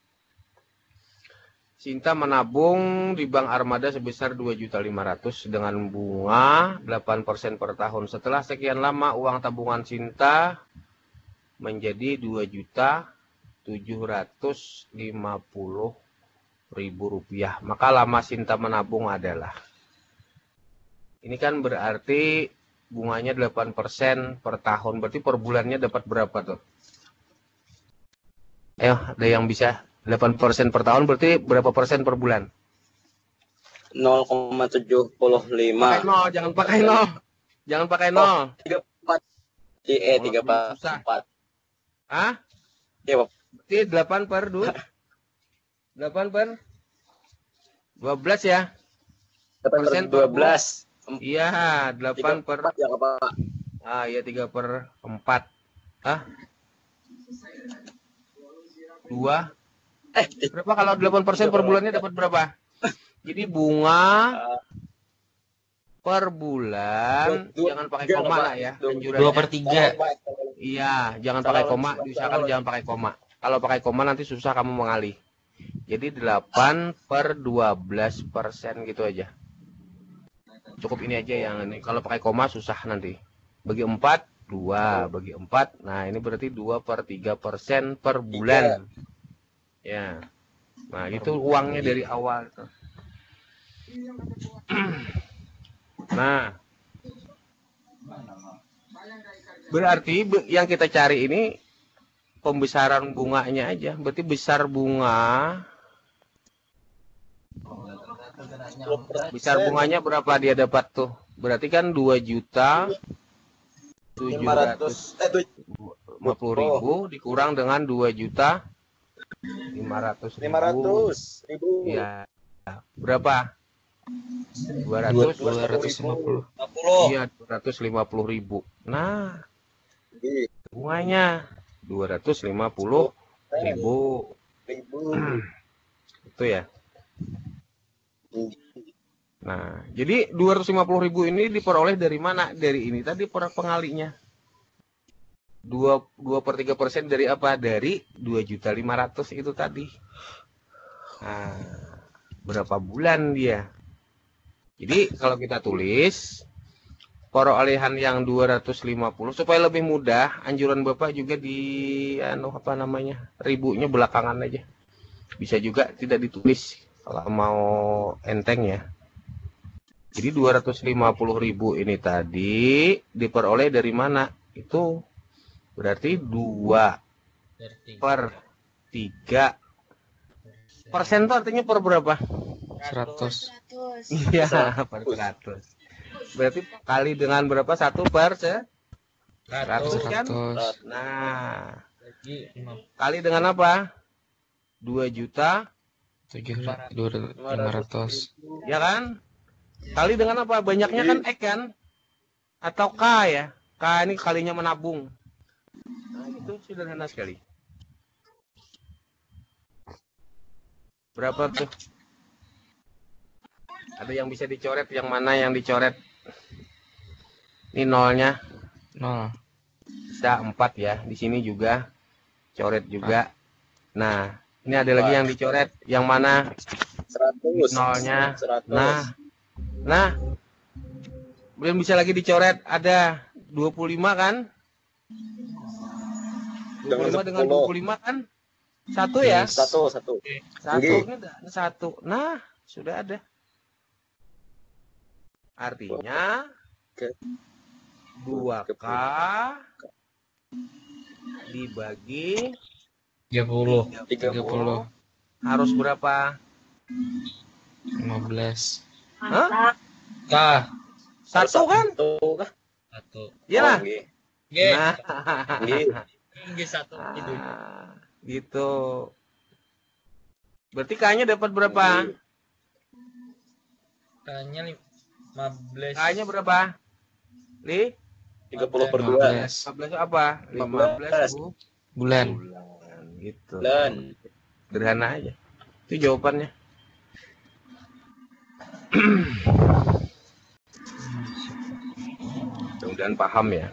Sinta menabung di Bank Armada sebesar dua juta lima ratus ribu dengan bunga delapan persen per tahun. Setelah sekian lama uang tabungan Sinta menjadi dua juta tujuh ratus lima puluh ribu rupiah. Maka lama Sinta menabung adalah, ini kan berarti bunganya delapan persen per tahun. Berarti per bulannya dapat berapa tuh? Ayo, ada yang bisa? delapan persen per tahun berarti berapa persen per bulan? nol koma tujuh lima. Pakai nol, jangan pakai nol. Jangan pakai nol. tiga puluh empat. Eh, Oh, tiga puluh susah. empat. Hah? Iya, Pak. Berarti delapan per dua. delapan per dua belas ya? delapan per Persen per dua belas. Iya, delapan per empat ya, Pak. ah iya tiga per empat. Ah? dua. Eh, Berapa kalau delapan persen per bulannya dapat berapa? Jadi bunga per bulan, Dua- jangan pakai tiga, koma Pak. lah ya. Dua- Anjurannya. Dua per tiga. Iya, jangan pakai koma. Diusahakan jangan pakai koma. Kalau pakai koma nanti susah kamu mengalih. Jadi delapan per dua belas persen gitu aja. Cukup ini aja yang ini. Kalau pakai koma susah nanti. Bagi empat, dua. Bagi empat, nah ini berarti dua per tiga persen per bulan. Ya. Nah, itu uangnya dari awal. Nah, berarti be- yang kita cari ini pembesaran bunganya aja. Berarti besar bunga, besar bunganya berapa dia dapat tuh? Berarti kan dua juta tujuh ratus eh lima puluh ribu dikurang dengan dua juta lima ratus ribu. lima ratus ribu. Ya. Berapa? dua ratus. Dua ratus lima puluh. lima puluh. Iya, dua ratus lima puluh ribu. Nah, bunganya dua ratus lima puluh ribu. Ribu. Itu ya. Nah, jadi dua ratus lima puluh ribu ini diperoleh dari mana? Dari ini tadi per pengalinya. dua per tiga persen dari apa? Dari dua juta lima ratus ribu itu tadi. Nah, berapa bulan dia? Jadi kalau kita tulis perolehan yang dua ratus lima puluh supaya lebih mudah, anjuran Bapak juga di anu apa namanya? Ribunya belakangan aja. Bisa juga tidak ditulis kalau mau enteng ya. Jadi dua ratus lima puluh ribu ini tadi diperoleh dari mana? Itu berarti dua per tiga. Persen itu artinya per berapa? seratus. seratus. Iya, per seratus. Berarti kali dengan berapa? Satu per se? Seratus kan? seratus. Nah, Lagi lima. kali dengan apa? Dua juta, tujuh lima ratus. ya kan? Kali dengan apa? Banyaknya kan X kan? Atau K ya? K ini kalinya menabung. Nah, itu sederhana sekali. Berapa tuh? Ada yang bisa dicoret, yang mana yang dicoret? Ini nolnya nol. bisa empat ya. Di sini juga coret juga. Nah, ini ada lagi yang dicoret, yang mana? seratus. Nolnya. seratus. Nah, nah, belum bisa lagi dicoret. Ada dua puluh lima kan? dua puluh lima dengan dua puluh lima kan? Satu ya? Satu, satu. Satu, Nggih. ini ada satu. Nah, sudah ada. Artinya Oke. dua K dibagi tiga puluh. tiga tiga puluh. puluh. harus berapa? lima belas. Hah? K. Satu kan? Satu kah? Satu. Iyalah. Oh, nggih. G. Nah, Nggih. G satu. Gitu. ah, gitu. Berarti K-nya dapat berapa? K-nya lima belas. K-nya berapa? Li? tiga puluh per lima dua. belas. lima belas apa? lima belas bu. Bulan. Bulan. Gitu. Dan Sederhana aja. Itu jawabannya. Mudah-mudahan paham ya.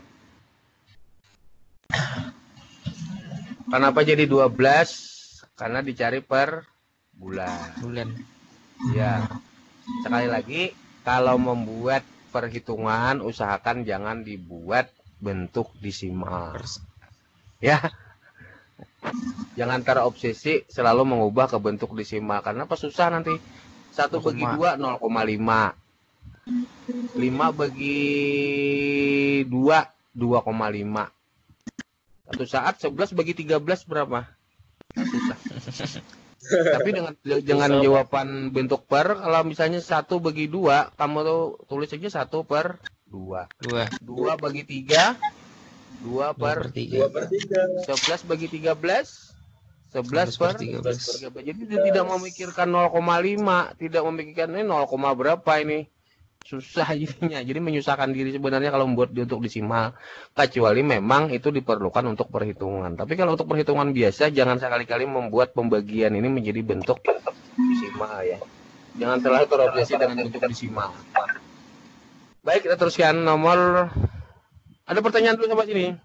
Kenapa jadi dua belas? Karena dicari per bulan. Bulan. Ya. Sekali lagi, kalau membuat perhitungan usahakan jangan dibuat bentuk desimal. Ya. Jangan terobsesi selalu mengubah ke bentuk desimal karena apa susah nanti. satu bagi dua nol koma lima. lima bagi dua dua koma lima. Satu saat sebelas bagi tiga belas berapa? Susah. Tapi dengan dengan jawaban bentuk per, kalau misalnya satu bagi dua, kamu tuh tulis aja satu per dua. Dua. Dua bagi tiga, dua Dua per per tiga. dua per tiga. sebelas bagi tiga belas, sebelas per tiga belas. tiga belas. Jadi dia tidak memikirkan nol koma lima, tidak memikirkan ini nol, berapa ini. Susah jadinya. Jadi menyusahkan diri sebenarnya kalau membuat dia untuk desimal. Kecuali memang itu diperlukan untuk perhitungan. Tapi kalau untuk perhitungan biasa, jangan sekali-kali membuat pembagian ini menjadi bentuk desimal ya. Jangan terlalu terobsesi dengan bentuk desimal. Baik, kita teruskan nomor. Ada pertanyaan dulu sampai sini.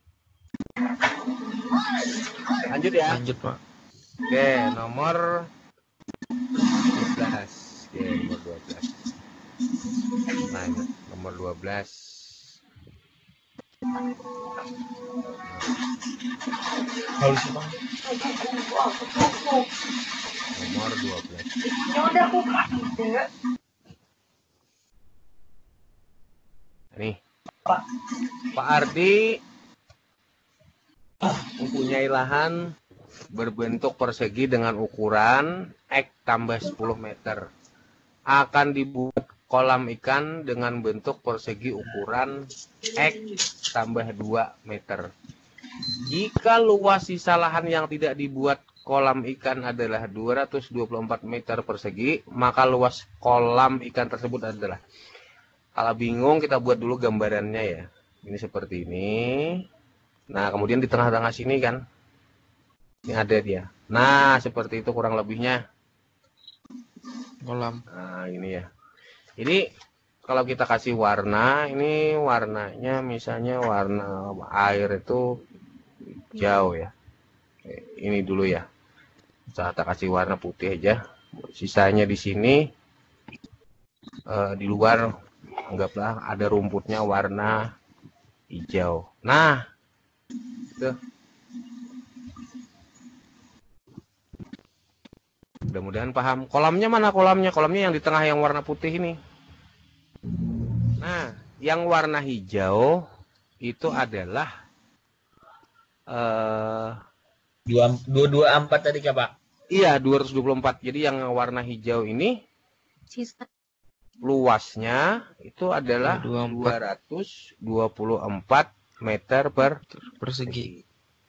Lanjut ya. Lanjut, Pak. Oke, nomor dua belas. Oke, nomor dua belas. Nah, ini, nomor dua belas. Nomor dua belas. Nih. Pak Ardi mempunyai lahan berbentuk persegi dengan ukuran X tambah sepuluh meter. Akan dibuat kolam ikan dengan bentuk persegi ukuran X tambah dua meter. Jika luas sisa lahan yang tidak dibuat kolam ikan adalah dua ratus dua puluh empat meter persegi, maka luas kolam ikan tersebut adalah. Kalau bingung kita buat dulu gambarannya ya. Ini seperti ini. Nah, kemudian di tengah-tengah sini kan. Ini ada dia. Nah, seperti itu kurang lebihnya. Kolam. Nah, ini ya. Ini kalau kita kasih warna, ini warnanya misalnya warna air itu jauh ya. Ini dulu ya. Saya kasih warna putih aja. Sisanya di sini uh, di luar anggaplah ada rumputnya warna hijau. Nah, tuh. Mudah-mudahan paham. Kolamnya mana kolamnya? Kolamnya yang di tengah yang warna putih ini. Nah, yang warna hijau itu adalah uh, dua dua empat tadi Kak, Pak. Iya, dua ratus dua puluh empat. Jadi yang warna hijau ini Sisa. luasnya itu adalah dua puluh empat. dua ratus dua puluh empat meter per Persegi.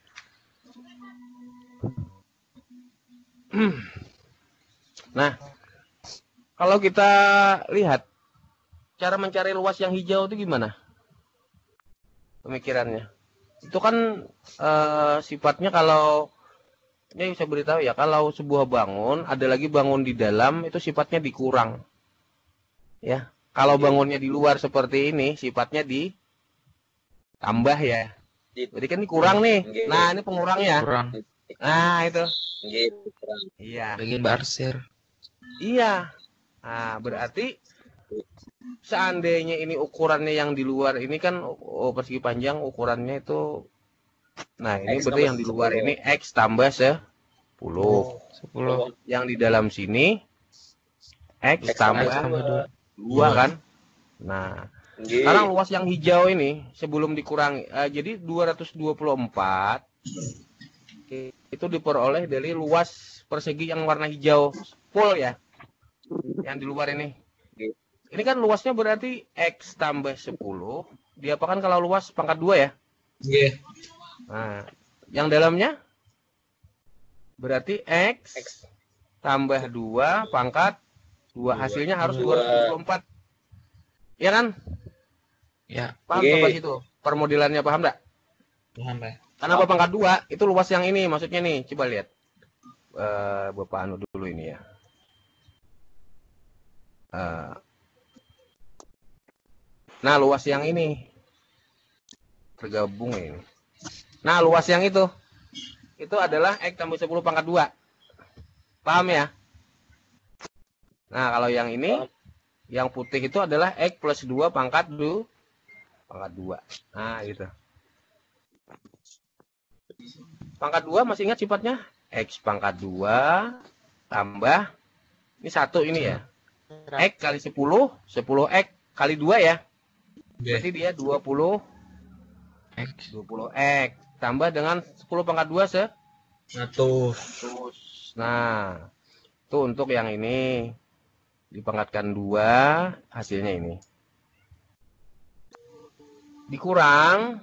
Nah, kalau kita lihat cara mencari luas yang hijau itu gimana? Pemikirannya. Itu kan eh, sifatnya kalau ya bisa beritahu ya, kalau sebuah bangun ada lagi bangun di dalam itu sifatnya dikurang. Ya, kalau bangunnya di luar seperti ini sifatnya ditambah ya. Jadi kan ini kurang nih. Nah, ini pengurangnya. Kurang. Nah, itu. Gitu, kurang. Iya. Bagian barsir. Iya. Nah, berarti seandainya ini ukurannya yang di luar ini kan oh, persegi panjang ukurannya itu. Nah, ini X berarti yang di luar sepuluh. ini X tambah sepuluh. sepuluh. Yang di dalam sini X, X tambah tambah dua. dua kan. Nah, Gitu. sekarang luas yang hijau ini sebelum dikurangi eh, jadi dua ratus dua puluh empat itu diperoleh dari luas persegi yang warna hijau full ya. Yang di luar ini. Ini kan luasnya berarti X tambah sepuluh. Diapakan kalau luas pangkat dua ya? Iya. Nah, yang dalamnya berarti X, X. tambah dua pangkat dua. Hasilnya harus Dua. dua ratus dua puluh empat. Iya kan? Ya, Paham Iya. sampai situ? Permodelannya paham enggak? paham Pak. Kenapa pangkat dua? Itu luas yang ini maksudnya nih. Coba lihat. Eh, Bapak anu dulu ini ya. Eh, nah, luas yang ini tergabung ini. Nah, luas yang itu itu adalah X tambah sepuluh pangkat dua. Paham ya? Nah, kalau yang ini yang putih itu adalah X plus dua pangkat dua pangkat dua. Nah, gitu. Pangkat dua masih ingat sifatnya? X pangkat dua tambah ini satu ini ya. X kali sepuluh, sepuluh X kali dua ya. Berarti dia dua puluh X. dua puluh X tambah dengan sepuluh pangkat dua se Satu. Nah, itu untuk yang ini dipangkatkan dua, hasilnya ini. Dikurang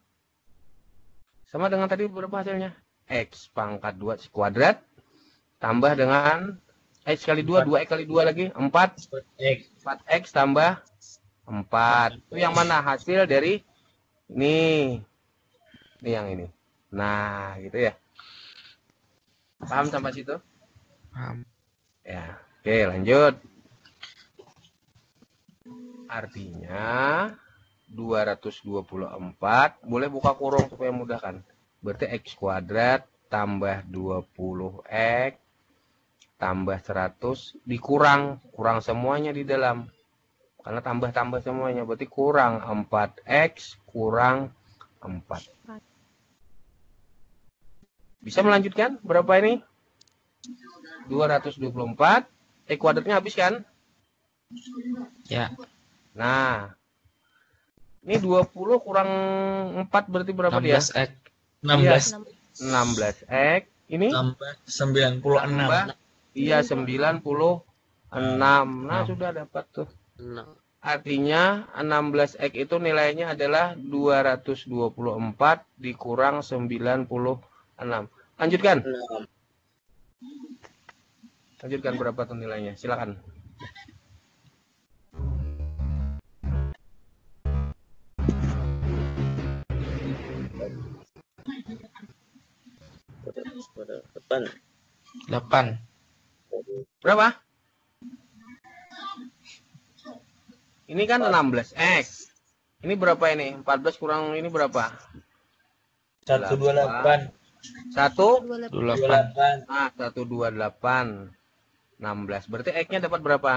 sama dengan tadi berapa hasilnya? X pangkat dua kuadrat tambah dengan X kali dua, dua X kali dua lagi, empat. X. empat X tambah empat. Itu yang mana hasil dari ini? Ini yang ini. Nah, gitu ya. Paham sampai situ? Paham. Ya. Oke, lanjut. Artinya dua ratus dua puluh empat, boleh buka kurung supaya mudah kan. Berarti X kuadrat tambah dua puluh X tambah seratus dikurang, kurang semuanya di dalam. Karena tambah-tambah semuanya, berarti kurang empat X kurang empat. Bisa melanjutkan? Berapa ini? dua ratus dua puluh empat. X kuadratnya habis kan? Ya, Nah, ini dua puluh kurang empat berarti berapa enam dia? belas X. enam belas. enam belas X. Ini? Tambah sembilan puluh enam. Tambah, iya, sembilan puluh enam. Nah, Enam. sudah dapat tuh. enam. Artinya enam belas X itu nilainya adalah dua ratus dua puluh empat dikurang sembilan puluh enam. Lanjutkan. Enam. Lanjutkan berapa tuh nilainya? Silakan. Depan. delapan. Berapa? Ini kan enam belas X. Ini berapa ini? empat belas kurang ini berapa? seratus dua puluh delapan. Satu, dua dua delapan. delapan. delapan. nah satu dua delapan, enam belas. Berarti X-nya dapat berapa?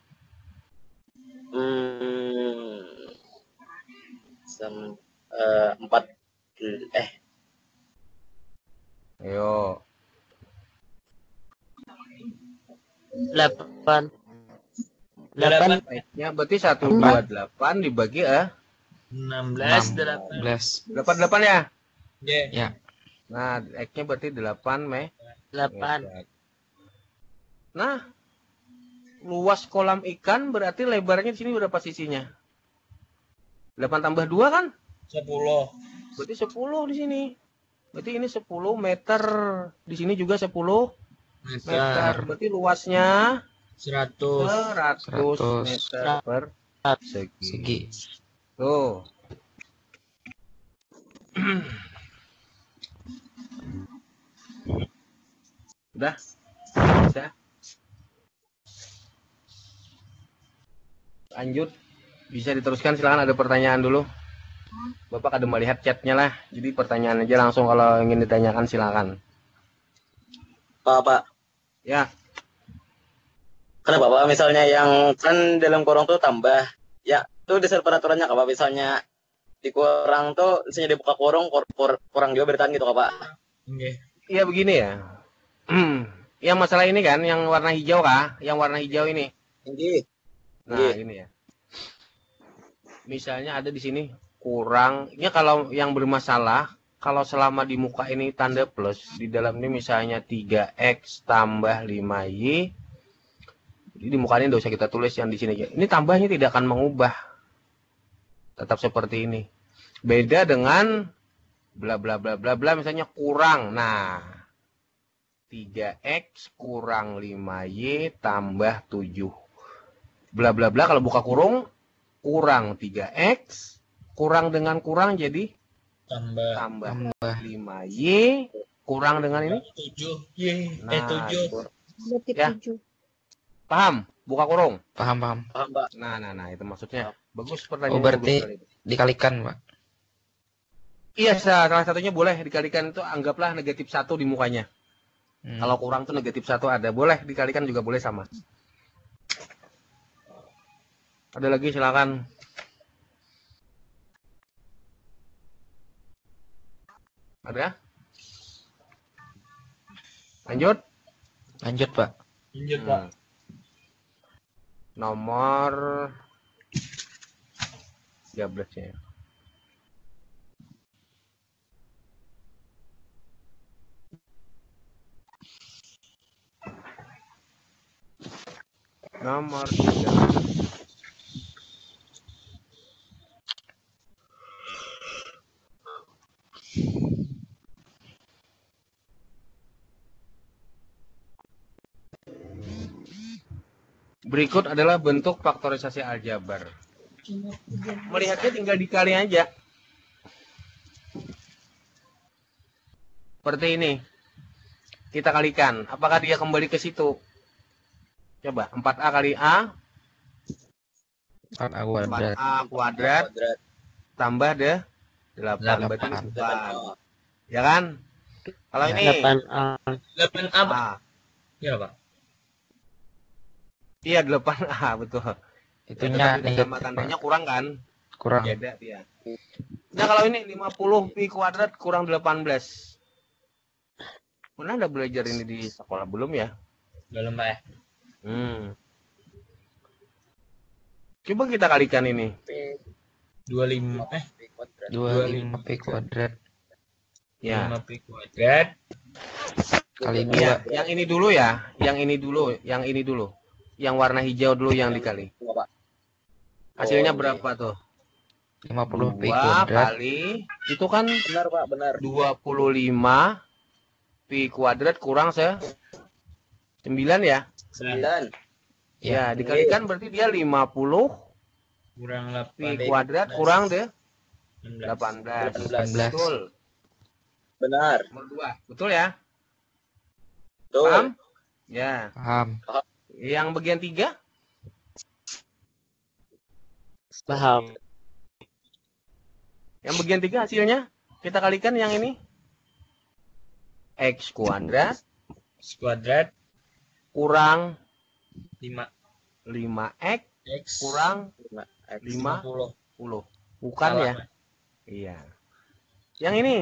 Hmm, sem, eh, empat eh Ayo. Delapan. delapan. Delapan. X-nya berarti satu dua delapan dibagi eh enam belas enam delapan. belas. delapan delapan ya. Ya. Ya. Nah, X-nya berarti delapan me. Delapan. Nah, luas kolam ikan berarti lebarnya di sini berapa sisinya? delapan tambah dua kan? sepuluh. Berarti sepuluh di sini. Berarti ini sepuluh meter. Di sini juga sepuluh meter. Meter. Berarti luasnya seratus. seratus Seratus. meter per segi. Segi. Tuh. Udah? Bisa? Lanjut. Bisa diteruskan, silakan, ada pertanyaan dulu. Bapak ada melihat chatnya lah. Jadi pertanyaan aja langsung kalau ingin ditanyakan silakan. Pak, Pak. Ya. Kenapa Pak? Misalnya yang kan dalam kurung tuh tambah. Ya, itu dasar peraturannya Kak, Pak. Misalnya dikurang tuh, misalnya dibuka kurung, kur, kur, kurang juga bertahan gitu Kak, Pak. Oke. Iya begini ya. Yang masalah ini kan yang warna hijau kah? Yang warna hijau ini. Tinggi. Nah, ini ya. Misalnya ada di sini kurang. Ini kalau yang bermasalah, kalau selama di muka ini tanda plus, di dalam ini misalnya tiga X tambah lima Y. Jadi di muka ini tidak usah kita tulis yang di sini aja. Ini tambahnya tidak akan mengubah. Tetap seperti ini. Beda dengan bla bla bla bla bla misalnya kurang. Nah, tiga X kurang lima Y tambah tujuh. Bla bla bla kalau buka kurung kurang tiga X kurang dengan kurang jadi Tambah. tambah Tambah. lima Y kurang dengan ini. tujuh. Ye. Nah, Eh tujuh. gitu. Berarti Ya. tujuh. Paham? Buka kurung. Paham, paham. Paham Pak? Nah, nah, nah, itu maksudnya. Bagus pertanyaan. Oh, berarti dikalikan, Pak. Iya, salah satunya boleh dikalikan itu anggaplah negatif satu di mukanya. Hmm. Kalau kurang tuh negatif satu ada. Boleh dikalikan juga boleh sama. Ada lagi silakan. Ada? Lanjut. Lanjut, Pak. Lanjut Pak. Hmm. Nomor tiga belas ya. Nomor tiga belas. Berikut adalah bentuk faktorisasi aljabar. Melihatnya tinggal dikali aja. Seperti ini. Kita kalikan. Apakah dia kembali ke situ? Coba. empat A kali A. empat A empat kuadrat. A kuadrat. Kuadrat. Tambah deh. delapan. Delapan. Berarti Delapan. delapan. Ya kan? Kalau ini. Delapan A. delapan A Pak. A. Iya Pak. Iya delapan A. Betul. Itunya Tetapi negatif, sama Pak. tandanya kurang kan? Kurang. Beda dia. Nah kalau ini lima puluh pi kuadrat kurang delapan belas. Pernah ada belajar ini di sekolah belum ya? Belum Pak ya. Hmm. Coba kita kalikan ini. dua puluh lima eh dua puluh lima pi kuadrat Ya. lima pi kuadrat kali Iya, dua. yang ini dulu ya. Yang ini dulu, yang ini dulu. Yang warna hijau dulu yang dikali. Dua, Pak. Hasilnya Oh, berapa tuh? lima puluh pi dua kuadrat kali itu kan Benar Pak, benar. dua puluh lima pi kuadrat kurang se sembilan ya. Sembilan. Ya, dikalikan berarti dia lima puluh kurang pi delapan kuadrat kurang deh delapan delapan belas. delapan belas. Betul. Benar. Nomor dua. Betul ya? Betul. Paham? Ya. paham. Yang bagian tiga? Paham. Yang bagian tiga hasilnya? Kita kalikan yang ini. X kuadrat X kuadrat kurang lima lima X X kurang lima lima puluh. puluh. Bukan Salah, ya? Mas. Iya. Yang ini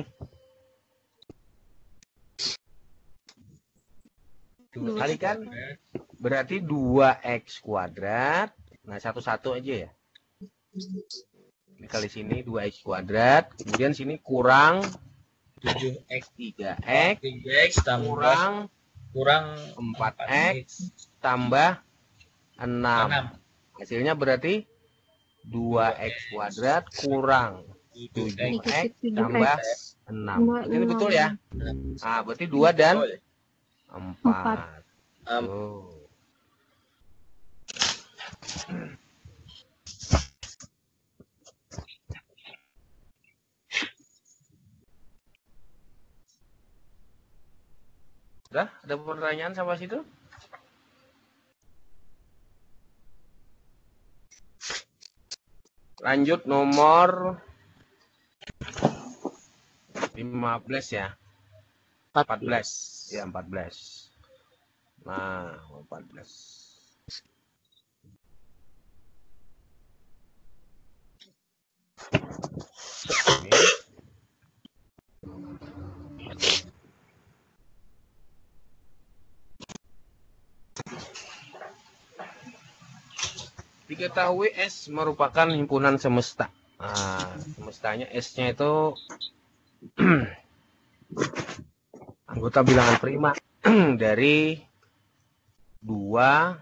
Dua kalikan kuadrat. berarti dua X kuadrat. Nah, satu-satu aja ya. Ini kali sini dua X kuadrat, kemudian sini kurang tujuh X tiga X tiga X tambah kurang kurang empat empat X tambah enam. enam. Hasilnya berarti dua X kuadrat kurang tujuh X tambah enam. Berarti ini betul ya? Nah, berarti dua dan empat. Um, Tuh. Udah, ada pertanyaan sampai situ? Lanjut nomor lima belas ya. empat belas. Ya, empat belas. Nah, empat belas. Oke. Diketahui S merupakan himpunan semesta. Nah, semestanya S-nya itu anggota bilangan prima dari dua,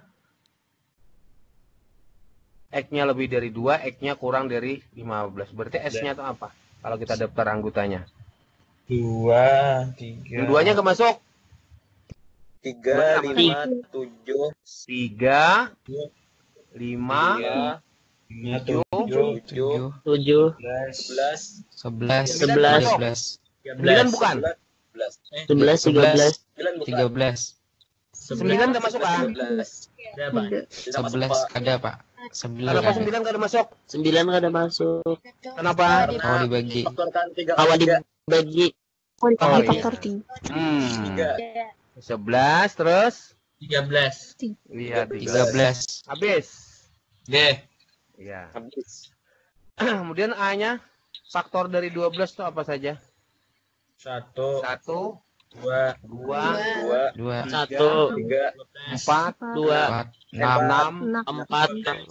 X-nya lebih dari dua, X-nya kurang dari lima belas. Berarti S-nya itu apa? Kalau kita daftar anggotanya. Dua, tiga. Dua-duanya nggak masuk. tiga, lima, tujuh, Tiga, lima, Tiga, tujuh, tujuh, tujuh, tujuh, sebelas, sebelas, Sebelas. tiga belas, sembilan bukan? sebelas, sebelas, tiga belas, sembilan bukan? tiga belas, Sembilan nggak masuk ah? tiga belas. Ada, Pak? Tidak masuk, sebelas Pak. ada Pak, sembilan Kenapa ada. sembilan nggak ada masuk? sembilan nggak ada masuk. Kenapa? Oh dibagi. Faktorkan tiga Kawan kali tiga. dibagi Oh, iya. faktor tiga. Hmm. Tiga. Sebelas terus? Tiga belas. Iya, Tiga belas. Habis. D. Iya. Habis. Kemudian A-nya faktor dari dua belas itu apa saja? Satu, Satu, dua, dua, Dua, Dua, satu, tiga, empat, dua, empat, enam, enam, enam. empat,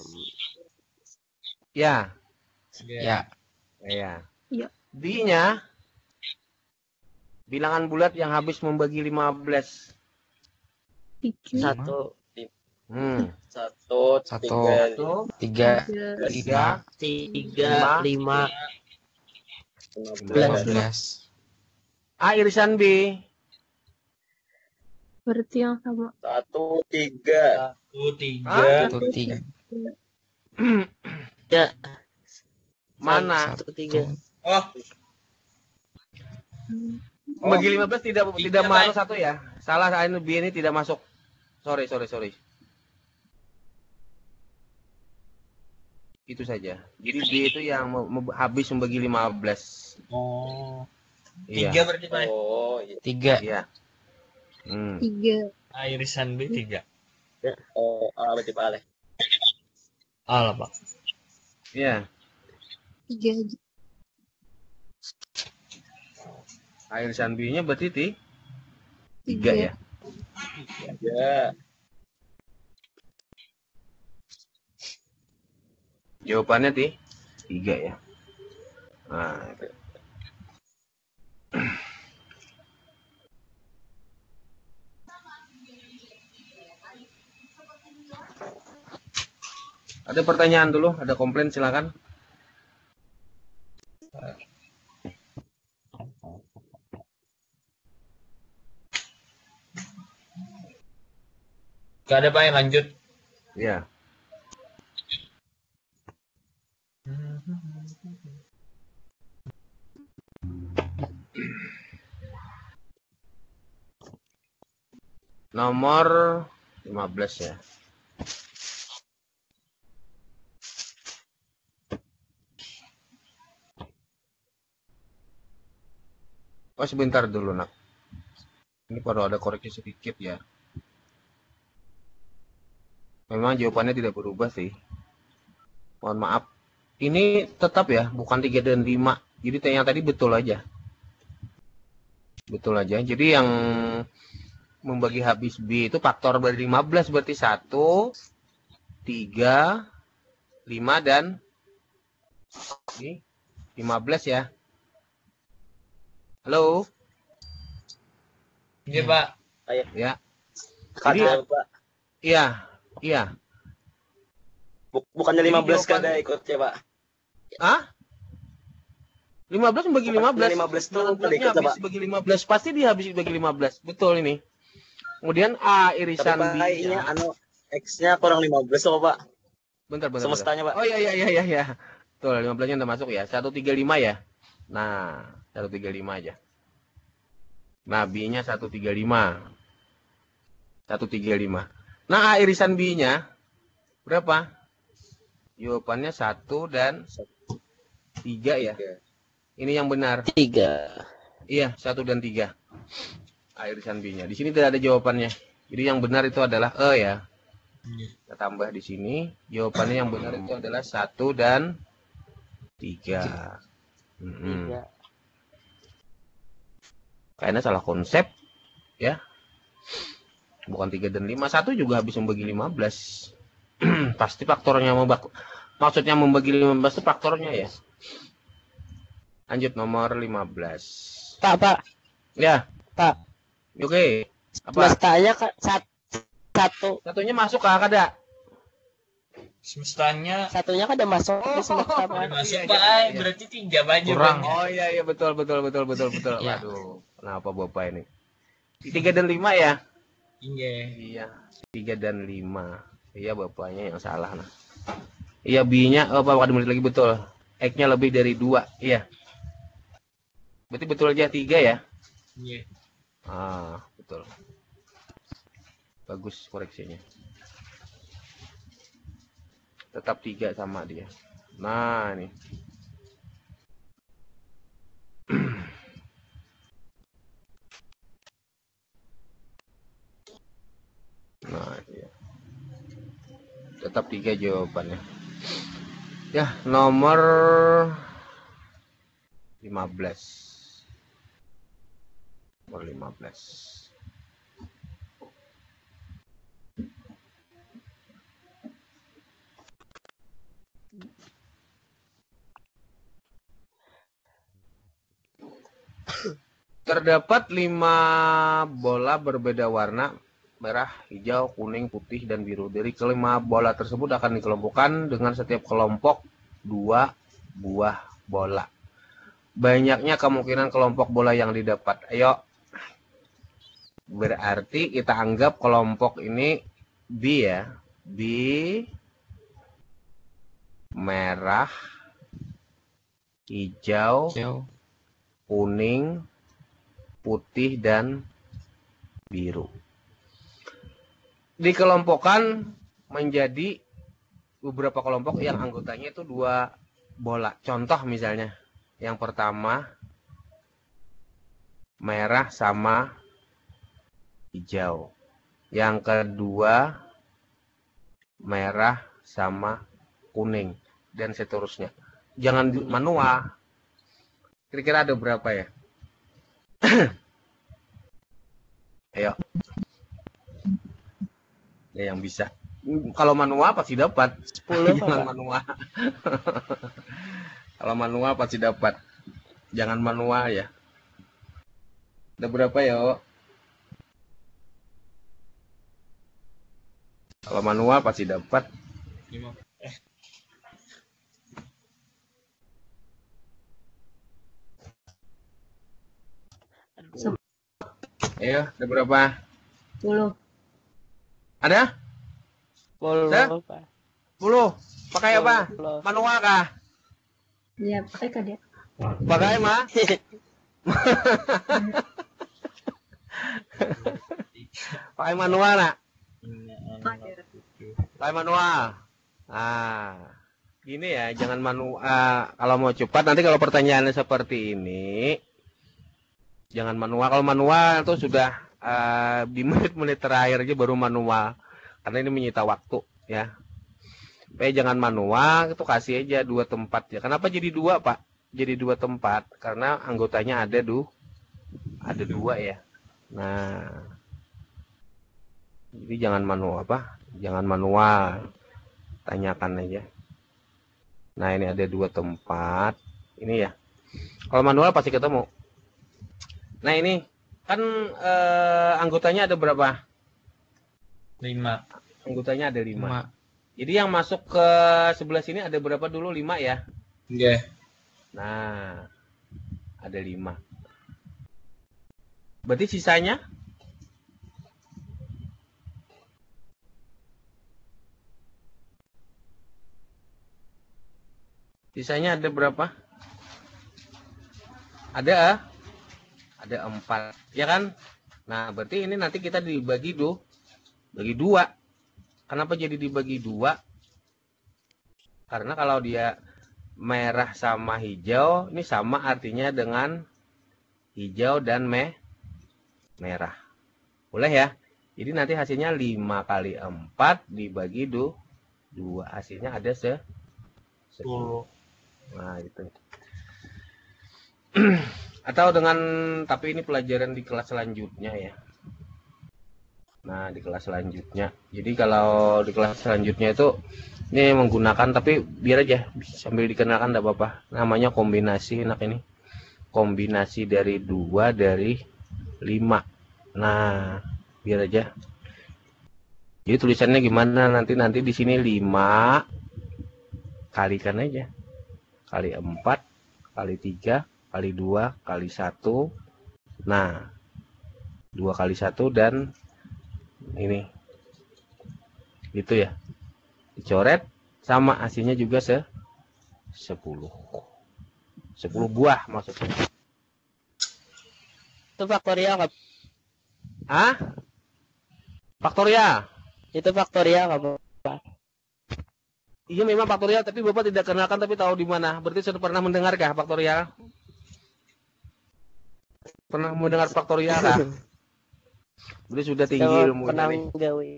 Ya, ya, ya. Iya. D-nya bilangan bulat yang habis membagi lima belas. Tiga. satu, Hmm. satu, Satu. tiga, Satu, tiga, tiga, tiga, lima, lima belas. A irisan B. Berarti yang sama. satu, tiga, satu, tiga, Hah? Satu, tiga, ya, Mana? satu, tiga. Oh, Membagi lima belas tidak Tiga, tidak Pak. masuk satu ya. Salah, ini B ini tidak masuk. Sorry, sorry, sorry. Itu saja. Jadi B itu yang me- me- habis membagi lima belas. oh. Iya. Tiga berarti, Pak. oh, iya. tiga, Iya. Hmm. Tiga. A irisan B tiga. oh, ah, berarti Pak Ale. A lah, Pak. Iya. Tiga aja. A irisan B-nya berarti ti? Tiga ya. Ya, Jawabannya ti? Tiga ya. Nah, itu. Ada pertanyaan dulu, ada komplain silakan. Gak ada, Pak, yang lanjut. Ya. Nomor lima belas ya. Oh, sebentar dulu, Nak. Ini perlu ada koreksi sedikit ya. Memang jawabannya tidak berubah sih. Mohon maaf. Ini tetap ya, bukan tiga dan lima. Jadi yang tadi betul aja. Betul aja. Jadi yang membagi habis B itu faktor dari lima belas berarti satu, tiga, lima, dan ini lima belas ya. Halo? Iya, Pak. Ya. Jadi, Jadi, Pak. iya, iya. Buk- bukannya lima belas jawaban- kada ikut ya, Pak. Hah? lima belas membagi lima belas. lima belas tuh lima belas kada ikut, habis Pak. bagi lima belas. Pasti dia habis bagi lima belas. Betul ini. Kemudian A irisan Tapi Pak, B-nya. ini anu X-nya kurang lima belas kok, Pak. Bentar, bentar. Semestanya, bentar. Pak. Oh iya, iya, iya, iya. iya. Betul, lima belasnya udah masuk ya. seratus tiga puluh lima ya. Nah, seratus tiga puluh lima aja. Nah, B-nya seratus tiga puluh lima. seratus tiga puluh lima. Nah, A irisan B-nya berapa? Jawabannya satu dan tiga ya. Ini yang benar. Tiga. Iya, satu dan tiga. A irisan B-nya. Di sini tidak ada jawabannya. Jadi yang benar itu adalah E ya. Kita tambah di sini. Jawabannya yang benar itu adalah satu dan tiga. Mm-mm. Tiga. Kayaknya salah konsep. Ya. Bukan tiga dan lima. Satu juga habis membagi lima belas. Pasti faktornya membagi. Maksudnya membagi lima belas itu faktornya ya. Lanjut nomor lima belas. Pak, Pak, Ya. Pak. Oke. Apa? Semestanya kan sat- satu. Satunya masuk kah kada? Semestanya Satunya kan udah masuk Oh, di semesta, oh, Pak. masuk, iya, Pak. iya, iya. Berarti tiga baju. Kurang. Bang. Oh iya iya betul betul betul betul betul. Iya. Aduh, kenapa Bapak ini? Tiga dan lima ya? Iya. Iya, tiga dan lima. Iya bapaknya yang salah nah. Iya B-nya, oh Bapak ada menit lagi betul. X-nya lebih dari dua, iya. Berarti betul aja tiga ya? Iya. Ah, betul. Bagus koreksinya. Tetap tiga sama dia. Nah, ini. Nah, iya. Tetap tiga jawabannya. Ya, nomor lima belas. Nomor lima belas. Terdapat lima bola berbeda warna, merah, hijau, kuning, putih, dan biru. Dari kelima bola tersebut akan dikelompokkan dengan setiap kelompok dua buah bola. Banyaknya kemungkinan kelompok bola yang didapat. Ayo. Berarti kita anggap kelompok ini B ya. B, merah, hijau, Jauh. kuning, putih, dan biru. Dikelompokkan menjadi beberapa kelompok yang anggotanya itu dua bola. Contoh misalnya, yang pertama merah sama hijau. Yang kedua merah sama kuning dan seterusnya. Jangan di- manual. Kira-kira ada berapa ya? Ayo. Ya yang bisa. Kalau manual pasti dapat. Sepuluh, Jangan Pak. manual. Kalau manual pasti dapat. Jangan manual ya. Ada berapa ya? Kalau manual pasti dapat. Lima. Ayo, ada berapa? Sepuluh. Ada? Sepuluh, Dah? Pak. sepuluh. Pakai apa? Sepuluh. Manual kah? Iya, pakai kadek. Pakai mah? Pakai manual nak? Pakai manual. Ah, gini ya, jangan manual. Ah, kalau mau cepat nanti kalau pertanyaannya seperti ini, jangan manual. Kalau manual itu sudah uh, di menit-menit terakhir aja baru manual karena ini menyita waktu ya. Supaya jangan manual, itu kasih aja dua tempat ya. Kenapa jadi dua, Pak? Jadi dua tempat karena anggotanya ada du ada dua ya. Nah, jadi jangan manual apa? Jangan manual. Tanyakan aja. Nah, ini ada dua tempat. Ini ya. Kalau manual pasti ketemu. Nah, ini kan eh, anggotanya ada berapa? Lima. Anggotanya ada lima. Lima. Jadi yang masuk ke sebelah sini ada berapa dulu? Lima ya? Iya. Nah, ada lima. Berarti sisanya? Sisanya ada berapa? Ada ah? Ada empat, ya kan? Nah, berarti ini nanti kita dibagi do, bagi dua. Kenapa jadi dibagi dua? Karena kalau dia merah sama hijau, ini sama artinya dengan hijau dan me merah. Boleh ya? Jadi nanti hasilnya lima kali empat dibagi do, dua. Hasilnya ada se sepuluh. Nah, gitu. Atau dengan, tapi ini pelajaran di kelas selanjutnya ya. Nah, di kelas selanjutnya. Jadi kalau di kelas selanjutnya itu ini menggunakan, tapi biar aja sambil dikenalkan enggak apa-apa. Namanya kombinasi, enak ini. Kombinasi dari dua dari lima. Nah, biar aja. Jadi tulisannya gimana nanti nanti di sini lima kalikan aja. Kali empat, kali tiga, kali dua, kali satu. Nah, dua kali satu dan ini. Gitu ya. Dicoret sama hasilnya juga se sepuluh. sepuluh buah maksudnya. Itu faktorial nggak? Hah? Faktorial. Itu faktorial nggak, Pak? Iya memang faktorial, tapi Bapak tidak kenalkan tapi tahu di mana. Berarti sudah pernah mendengarkah faktorial? Pernah mendengar faktorial kah? Berarti sudah tinggi ilmunya nih.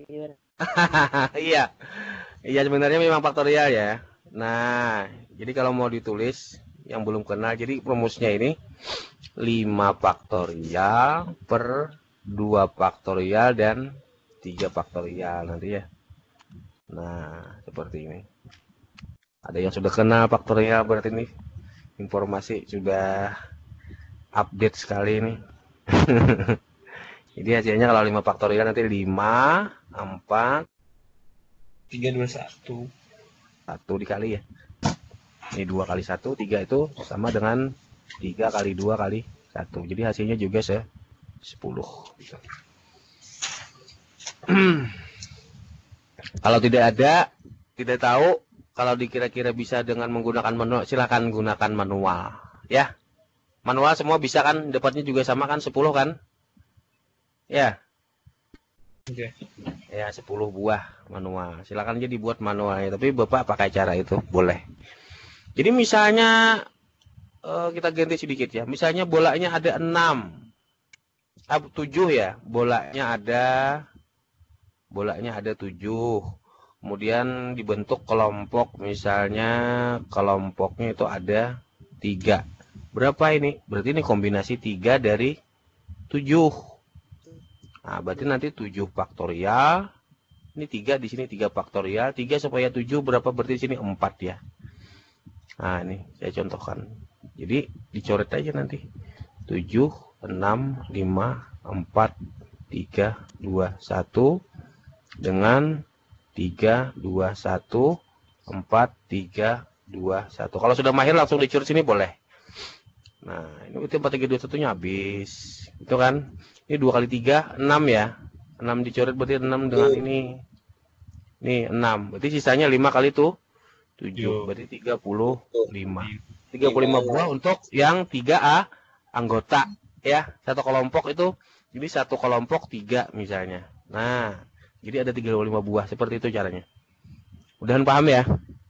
Iya. Iya sebenarnya memang faktorial ya. Nah, jadi kalau mau ditulis yang belum kenal, jadi rumusnya ini lima faktorial per dua faktorial dan tiga faktorial nanti ya. Nah, seperti ini. Ada yang sudah kenal faktorial, berarti ini informasi sudah update sekali ini. Jadi hasilnya kalau lima faktorial nanti lima, empat, tiga, dua, satu. satu dikali ya. Ini dua kali satu, tiga itu sama dengan tiga kali dua kali satu. Jadi hasilnya juga se sepuluh. Gitu. Kalau tidak ada, tidak tahu, kalau dikira-kira bisa dengan menggunakan manual, silakan gunakan manual. Ya, manual semua bisa kan, dapatnya juga sama kan, sepuluh kan? Ya. Oke. Ya, sepuluh buah manual. Silakan aja dibuat manualnya, tapi Bapak pakai cara itu, boleh. Jadi misalnya, uh, kita ganti sedikit ya, misalnya bolanya ada enam, ah, tujuh ya, bolanya ada, bolanya ada tujuh. Kemudian dibentuk kelompok, misalnya kelompoknya itu ada tiga. Berapa ini? Berarti ini kombinasi tiga dari tujuh. Nah, berarti nanti tujuh faktorial. Ini tiga, di sini tiga faktorial. tiga supaya tujuh berapa? Berarti di sini empat ya. Nah, ini saya contohkan. Jadi dicoret aja nanti. tujuh, enam, lima, empat, tiga, dua, satu. Dengan tiga, dua, satu, empat, tiga, dua, satu. Kalau sudah mahir langsung dicoret sini boleh. Nah, ini berarti empat, tiga, dua, satu-nya habis. Itu kan. Ini dua kali tiga, enam ya. enam dicoret berarti enam dengan ini. Ini enam. Berarti sisanya lima kali itu tujuh. Berarti tiga puluh lima. tiga puluh lima buah untuk yang tiga A anggota. Ya, satu kelompok itu. Jadi satu kelompok tiga misalnya. Nah, jadi ada tiga puluh lima buah. Seperti itu caranya. Mudahan paham ya.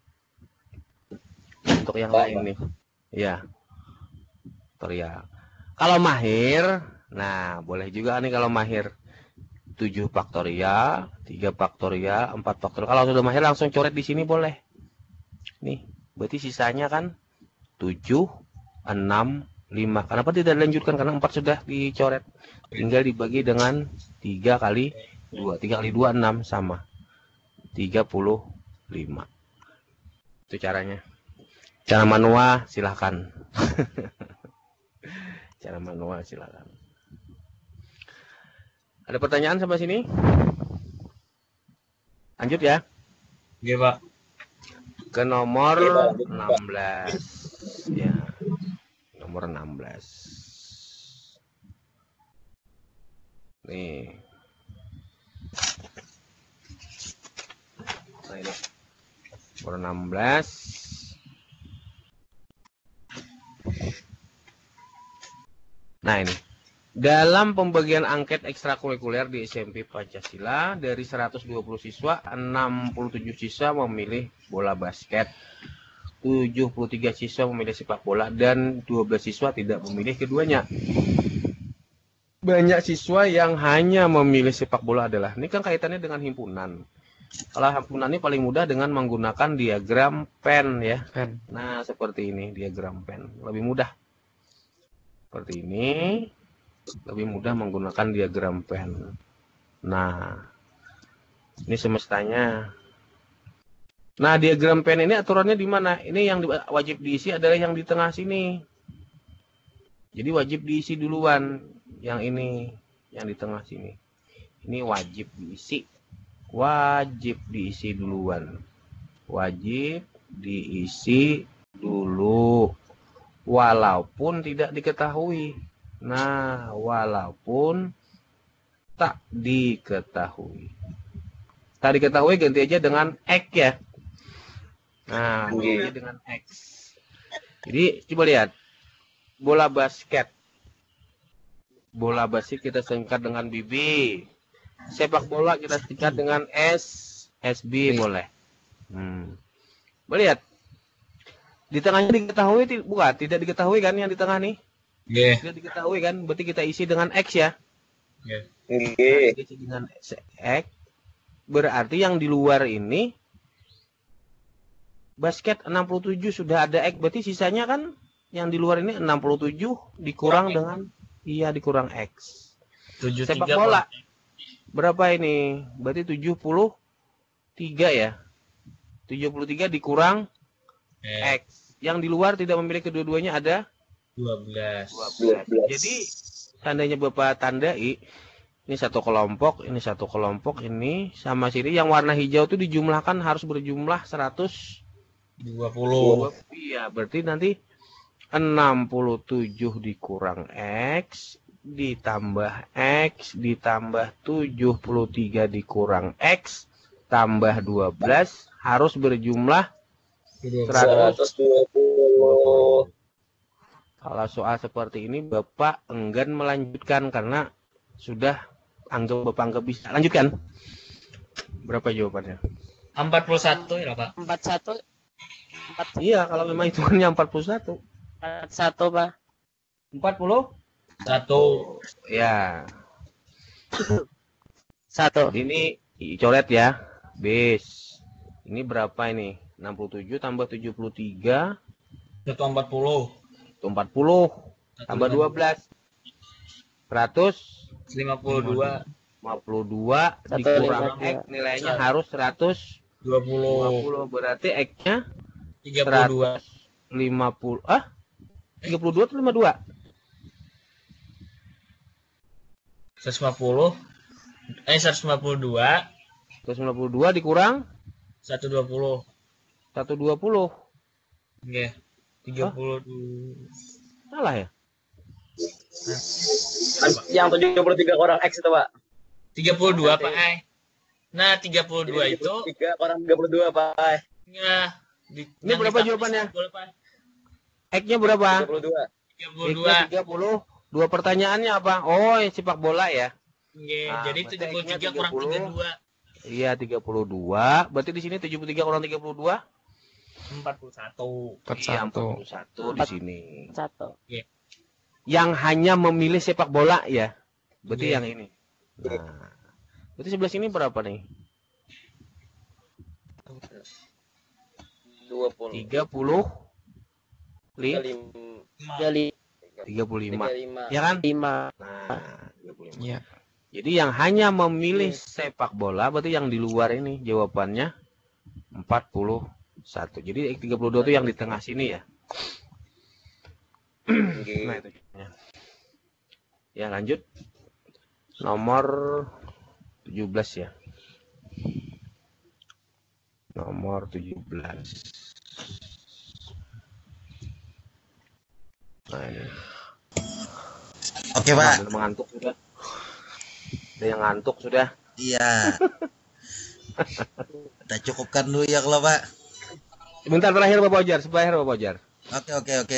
Untuk yang lain nih. Ya. Tutorial. Kalau mahir, Nah, boleh juga nih kalau mahir tujuh faktorial, tiga faktorial, empat faktorial. Kalau sudah mahir langsung coret di sini boleh. Nih, berarti sisanya kan tujuh, enam, lima. Kenapa tidak dilanjutkan? Karena empat sudah dicoret. Tinggal dibagi dengan tiga kali dua. tiga kali dua, enam, sama. tiga puluh lima. Itu caranya. Cara manual silahkan. Cara manual silahkan. Ada pertanyaan sampai sini? Lanjut ya. Oke, Pak. Ke nomor enam belas. Ya. Nomor enam belas. Nih. Nah, ini. Nomor enam belas. Nah, ini. Dalam pembagian angket ekstrakurikuler di S M P Pancasila, dari seratus dua puluh siswa, enam puluh tujuh siswa memilih bola basket, tujuh puluh tiga siswa memilih sepak bola, dan dua belas siswa tidak memilih keduanya. Banyak siswa yang hanya memilih sepak bola adalah, ini kan kaitannya dengan himpunan. Kalau himpunan ini paling mudah dengan menggunakan diagram pen ya. Pen. Nah, seperti ini diagram pen, lebih mudah. Seperti ini. Lebih mudah menggunakan diagram pen. Nah, ini semestanya. Nah, diagram pen ini aturannya di mana? Ini yang wajib diisi adalah yang di tengah sini. Jadi wajib diisi duluan. Yang ini, yang di tengah sini. Ini wajib diisi. Wajib diisi duluan. Wajib diisi dulu. Walaupun tidak diketahui. Nah, walaupun tak diketahui. Tak diketahui ganti aja dengan X ya. Nah, ganti aja dengan X. Jadi, coba lihat. Bola basket. Bola basket kita singkat dengan B B. Sepak bola kita singkat dengan S. S B boleh. Hmm. Lihat. Di tengahnya diketahui, bukan? Tidak diketahui kan yang di tengah nih? Nggih. Tidak diketahui kan, berarti kita isi dengan X ya. Nggih. Nah, isi dengan X. Berarti yang di luar ini basket enam puluh tujuh sudah ada X, berarti sisanya kan yang di luar ini enam puluh tujuh dikurang kurang dengan iya dikurang X. tujuh puluh tiga, sepak bola. Pak. Berapa ini? Berarti tujuh puluh tiga ya. tujuh puluh tiga dikurang eh. X. Yang di luar tidak memiliki kedua-duanya ada dua belas. dua belas. Jadi tandanya Bapak tandai ini satu kelompok, ini satu kelompok, ini sama sini yang warna hijau itu dijumlahkan harus berjumlah seratus dua puluh. Iya, berarti nanti enam puluh tujuh dikurang X ditambah X ditambah tujuh puluh tiga dikurang X tambah dua belas harus berjumlah seratus dua puluh. Kalau soal seperti ini Bapak enggan melanjutkan karena sudah anggap Bapak anggap bisa. Lanjutkan. Berapa jawabannya? empat puluh satu ya, Pak. empat puluh satu. empat, Iya, kalau memang hitungannya empat puluh satu. empat puluh satu, Pak. empat puluh satu. Ya. Satu. Ini coret ya. Bis. Ini berapa ini? enam puluh tujuh tambah tujuh puluh tiga. seratus empat puluh. empat puluh tambah dua belas seratus lima puluh dua lima puluh dua dikurang X nilainya harus seratus dua puluh. Berarti X-nya tiga puluh dua. lima puluh ah tiga puluh dua atau lima puluh dua? seratus lima puluh eh seratus lima puluh dua seratus lima puluh dua dikurang seratus dua puluh. seratus dua puluh. Nggih. tiga puluh dua. Salah ya? Yang tujuh puluh tiga orang X itu, Pak. tiga puluh dua, Pak. Ay. Nah, tiga puluh dua itu tiga orang tiga puluh dua, Pak. Ya, di, ini berapa jawabannya? X-nya berapa? tiga puluh dua. tiga puluh dua. tiga puluh dua. Pertanyaannya apa? Oh, sepak bola ya. Nggih, Nah, jadi tujuh puluh tiga kurang tiga puluh dua. Iya, tiga puluh dua. Berarti di sini tujuh puluh tiga kurang tiga puluh dua? empat puluh satu. Iya, empat puluh satu di sini. Satu. yang hanya memilih sepak bola ya. Berarti Iya. yang ini. Nah, berarti sebelah sini berapa nih? dua puluh. tiga puluh Tiga li- lima. Tiga li- tiga puluh lima. Tiga lima. Ya kan? lima. Nah, tiga puluh lima. Ya. Jadi yang hanya memilih sepak bola berarti yang di luar ini jawabannya empat puluh satu. Jadi tiga puluh dua itu yang di tengah sini ya. Oke. Nah, itu. Ya. Ya, lanjut. Nomor tujuh belas ya. Nomor tujuh belas. Nah, ini. Oke, Nah, Pak. ada yang mengantuk sudah. Ada yang ngantuk sudah. Iya. Kita cukupkan dulu ya kalau Pak. Sebentar terakhir Bapak Ojar, terakhir Bapak Ojar. Oke, oke, oke.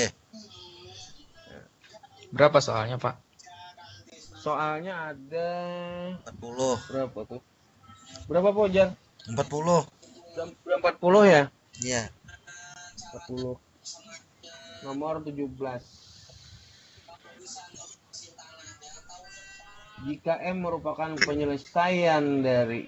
Berapa soalnya, Pak? Soalnya ada empat puluh. berapa tuh? Berapa Pak Ojar? empat puluh. Udah udah empat puluh ya? Iya. empat puluh. Nomor tujuh belas. Jika M merupakan penyelesaian dari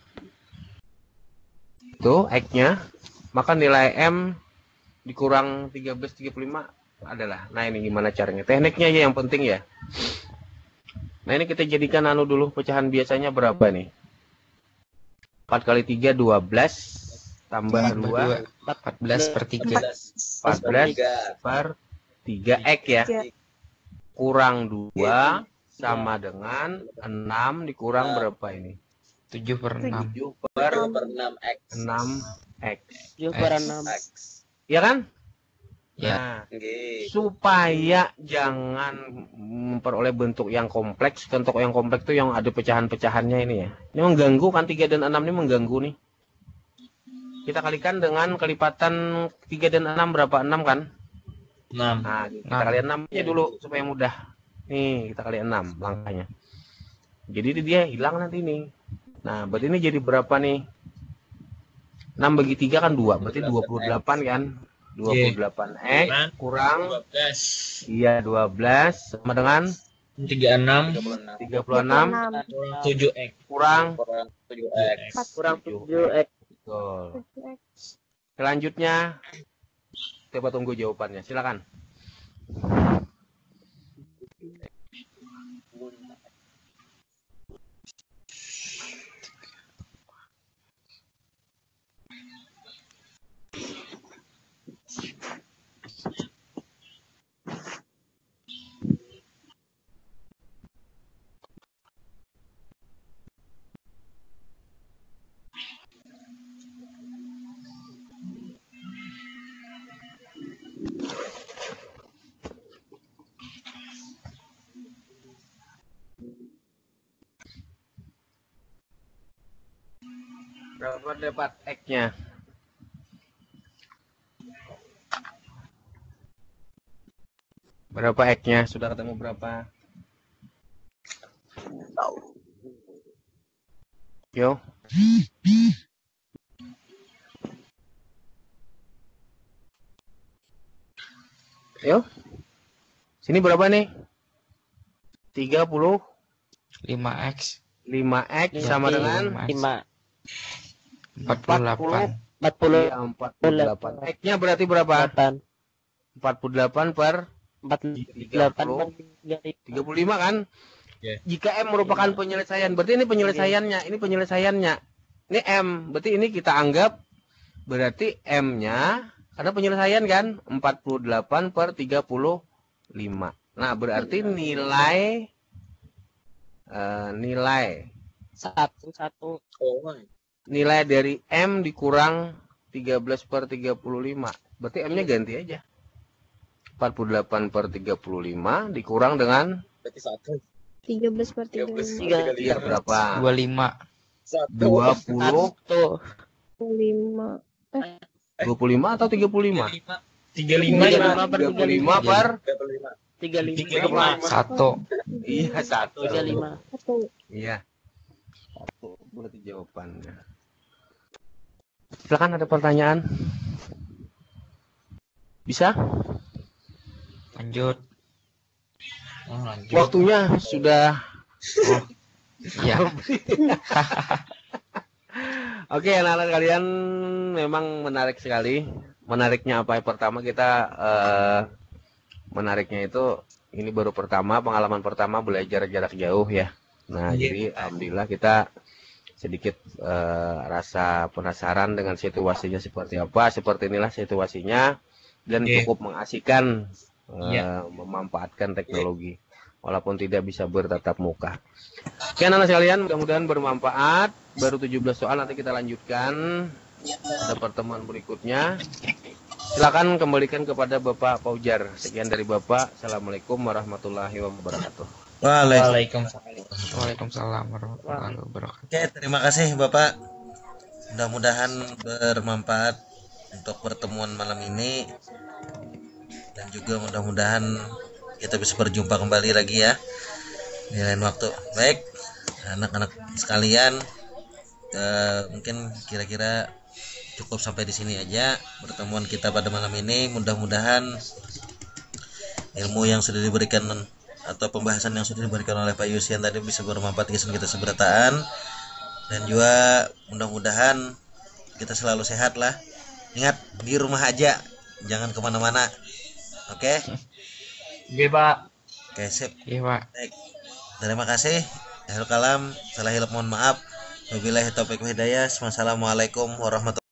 itu X-nya, maka nilai M dikurang tiga belas tiga puluh lima adalah. Nah, ini gimana caranya? Tekniknya aja yang penting ya. Nah, ini kita jadikan anu dulu, pecahan biasanya berapa nih? empat kali tiga, dua belas. Tambah Tambah dua, dua. empat belas per tiga. empat belas per tiga X ya. Kurang dua sama dengan enam dikurang berapa ini? tujuh per enam. tujuh per Per enam X. enam X. tujuh per enam. X. Ya kan? Ya. Nah, Oke. supaya jangan memperoleh bentuk yang kompleks, bentuk yang kompleks itu yang ada pecahan-pecahannya ini ya. Ini mengganggu kan, tiga dan enam ini mengganggu nih. Kita kalikan dengan kelipatan tiga dan enam berapa? enam kan? enam. Nah, kita Enam. kali enam aja dulu supaya mudah. Nih, kita kali enam langkahnya. Jadi dia hilang nanti nih. Nah, berarti ini jadi berapa nih? enam bagi tiga kan dua, berarti dua puluh delapan kan? dua puluh delapan X kurang dua belas. iya dua belas sama dengan tiga puluh enam. tiga puluh enam tujuh X. kurang Kurang tujuh X. Kurang tujuh X. Betul. Selanjutnya coba tunggu jawabannya. Silakan. Berapa dapat X-nya? Berapa X-nya? Sudah ketemu berapa? Yo. Yo. Sini berapa nih? tiga puluh lima X. lima X sama Berarti dengan lima. empat puluh delapan. Empat puluh iya, empat puluh delapan. X-nya berarti berapa? delapan. empat puluh delapan per Empat tiga delapan puluh. per tiga puluh lima kan? Ya. Jika M merupakan penyelesaian, berarti ini penyelesaiannya, ini penyelesaiannya. Ini M, berarti ini kita anggap berarti M-nya karena penyelesaian kan empat puluh delapan per tiga puluh lima. Nah, berarti nilai eh, nilai satu satu. Oh, nilai dari M dikurang tiga belas per tiga puluh lima. Berarti M-nya ganti aja. empat puluh delapan per tiga puluh lima dikurang dengan berarti satu. tiga belas per tiga tiga belas. puluh Tiga. iya berapa? dua puluh lima. Satu. dua puluh Satu. lima. dua puluh lima atau tiga puluh lima? tiga puluh lima. Tiga lima per tiga puluh lima tiga. per tiga puluh lima. Tiga lima. tiga puluh lima. Satu. iya satu. Tiga lima. Satu. Iya. Satu berarti jawabannya. Silakan ada pertanyaan. Bisa? Lanjut. Oh, lanjut. Waktunya sudah. Oh, Ya, oke, anak-anak kalian memang menarik sekali. Menariknya apa? Pertama kita eh, menariknya itu ini baru pertama pengalaman pertama belajar jarak jauh ya. Nah, Iya. jadi alhamdulillah kita sedikit eh, rasa penasaran dengan situasinya seperti apa. Seperti inilah situasinya dan Iya. cukup mengasihkan eh, Iya. memanfaatkan teknologi walaupun tidak bisa bertatap muka. Oke, anak-anak sekalian, mudah-mudahan bermanfaat. Baru tujuh belas soal, nanti kita lanjutkan pada pertemuan berikutnya. Silakan kembalikan kepada Bapak Paujar. Sekian dari Bapak. Assalamualaikum warahmatullahi wabarakatuh. Waalaikumsalam. Waalaikumsalam. Waalaikumsalam warahmatullahi wabarakatuh. Oke, terima kasih Bapak. Mudah-mudahan bermanfaat untuk pertemuan malam ini. Dan juga mudah-mudahan kita bisa berjumpa kembali lagi ya di lain waktu. Baik, anak-anak sekalian, eh, mungkin kira-kira cukup sampai di sini aja pertemuan kita pada malam ini. Mudah-mudahan ilmu yang sudah diberikan atau pembahasan yang sudah diberikan oleh Pak Yusian tadi bisa bermanfaat bagi kita seberataan, dan juga mudah-mudahan kita selalu sehat lah. Ingat, di rumah aja, jangan kemana-mana. Oke? Oke, Pak. Oke, sip. Iya, Pak. Baik. Terima kasih. Akhirul kalam, salah hilap mohon maaf. Wabillahi taufiq wal hidayah. Wassalamualaikum warahmatullahi wabarakatuh.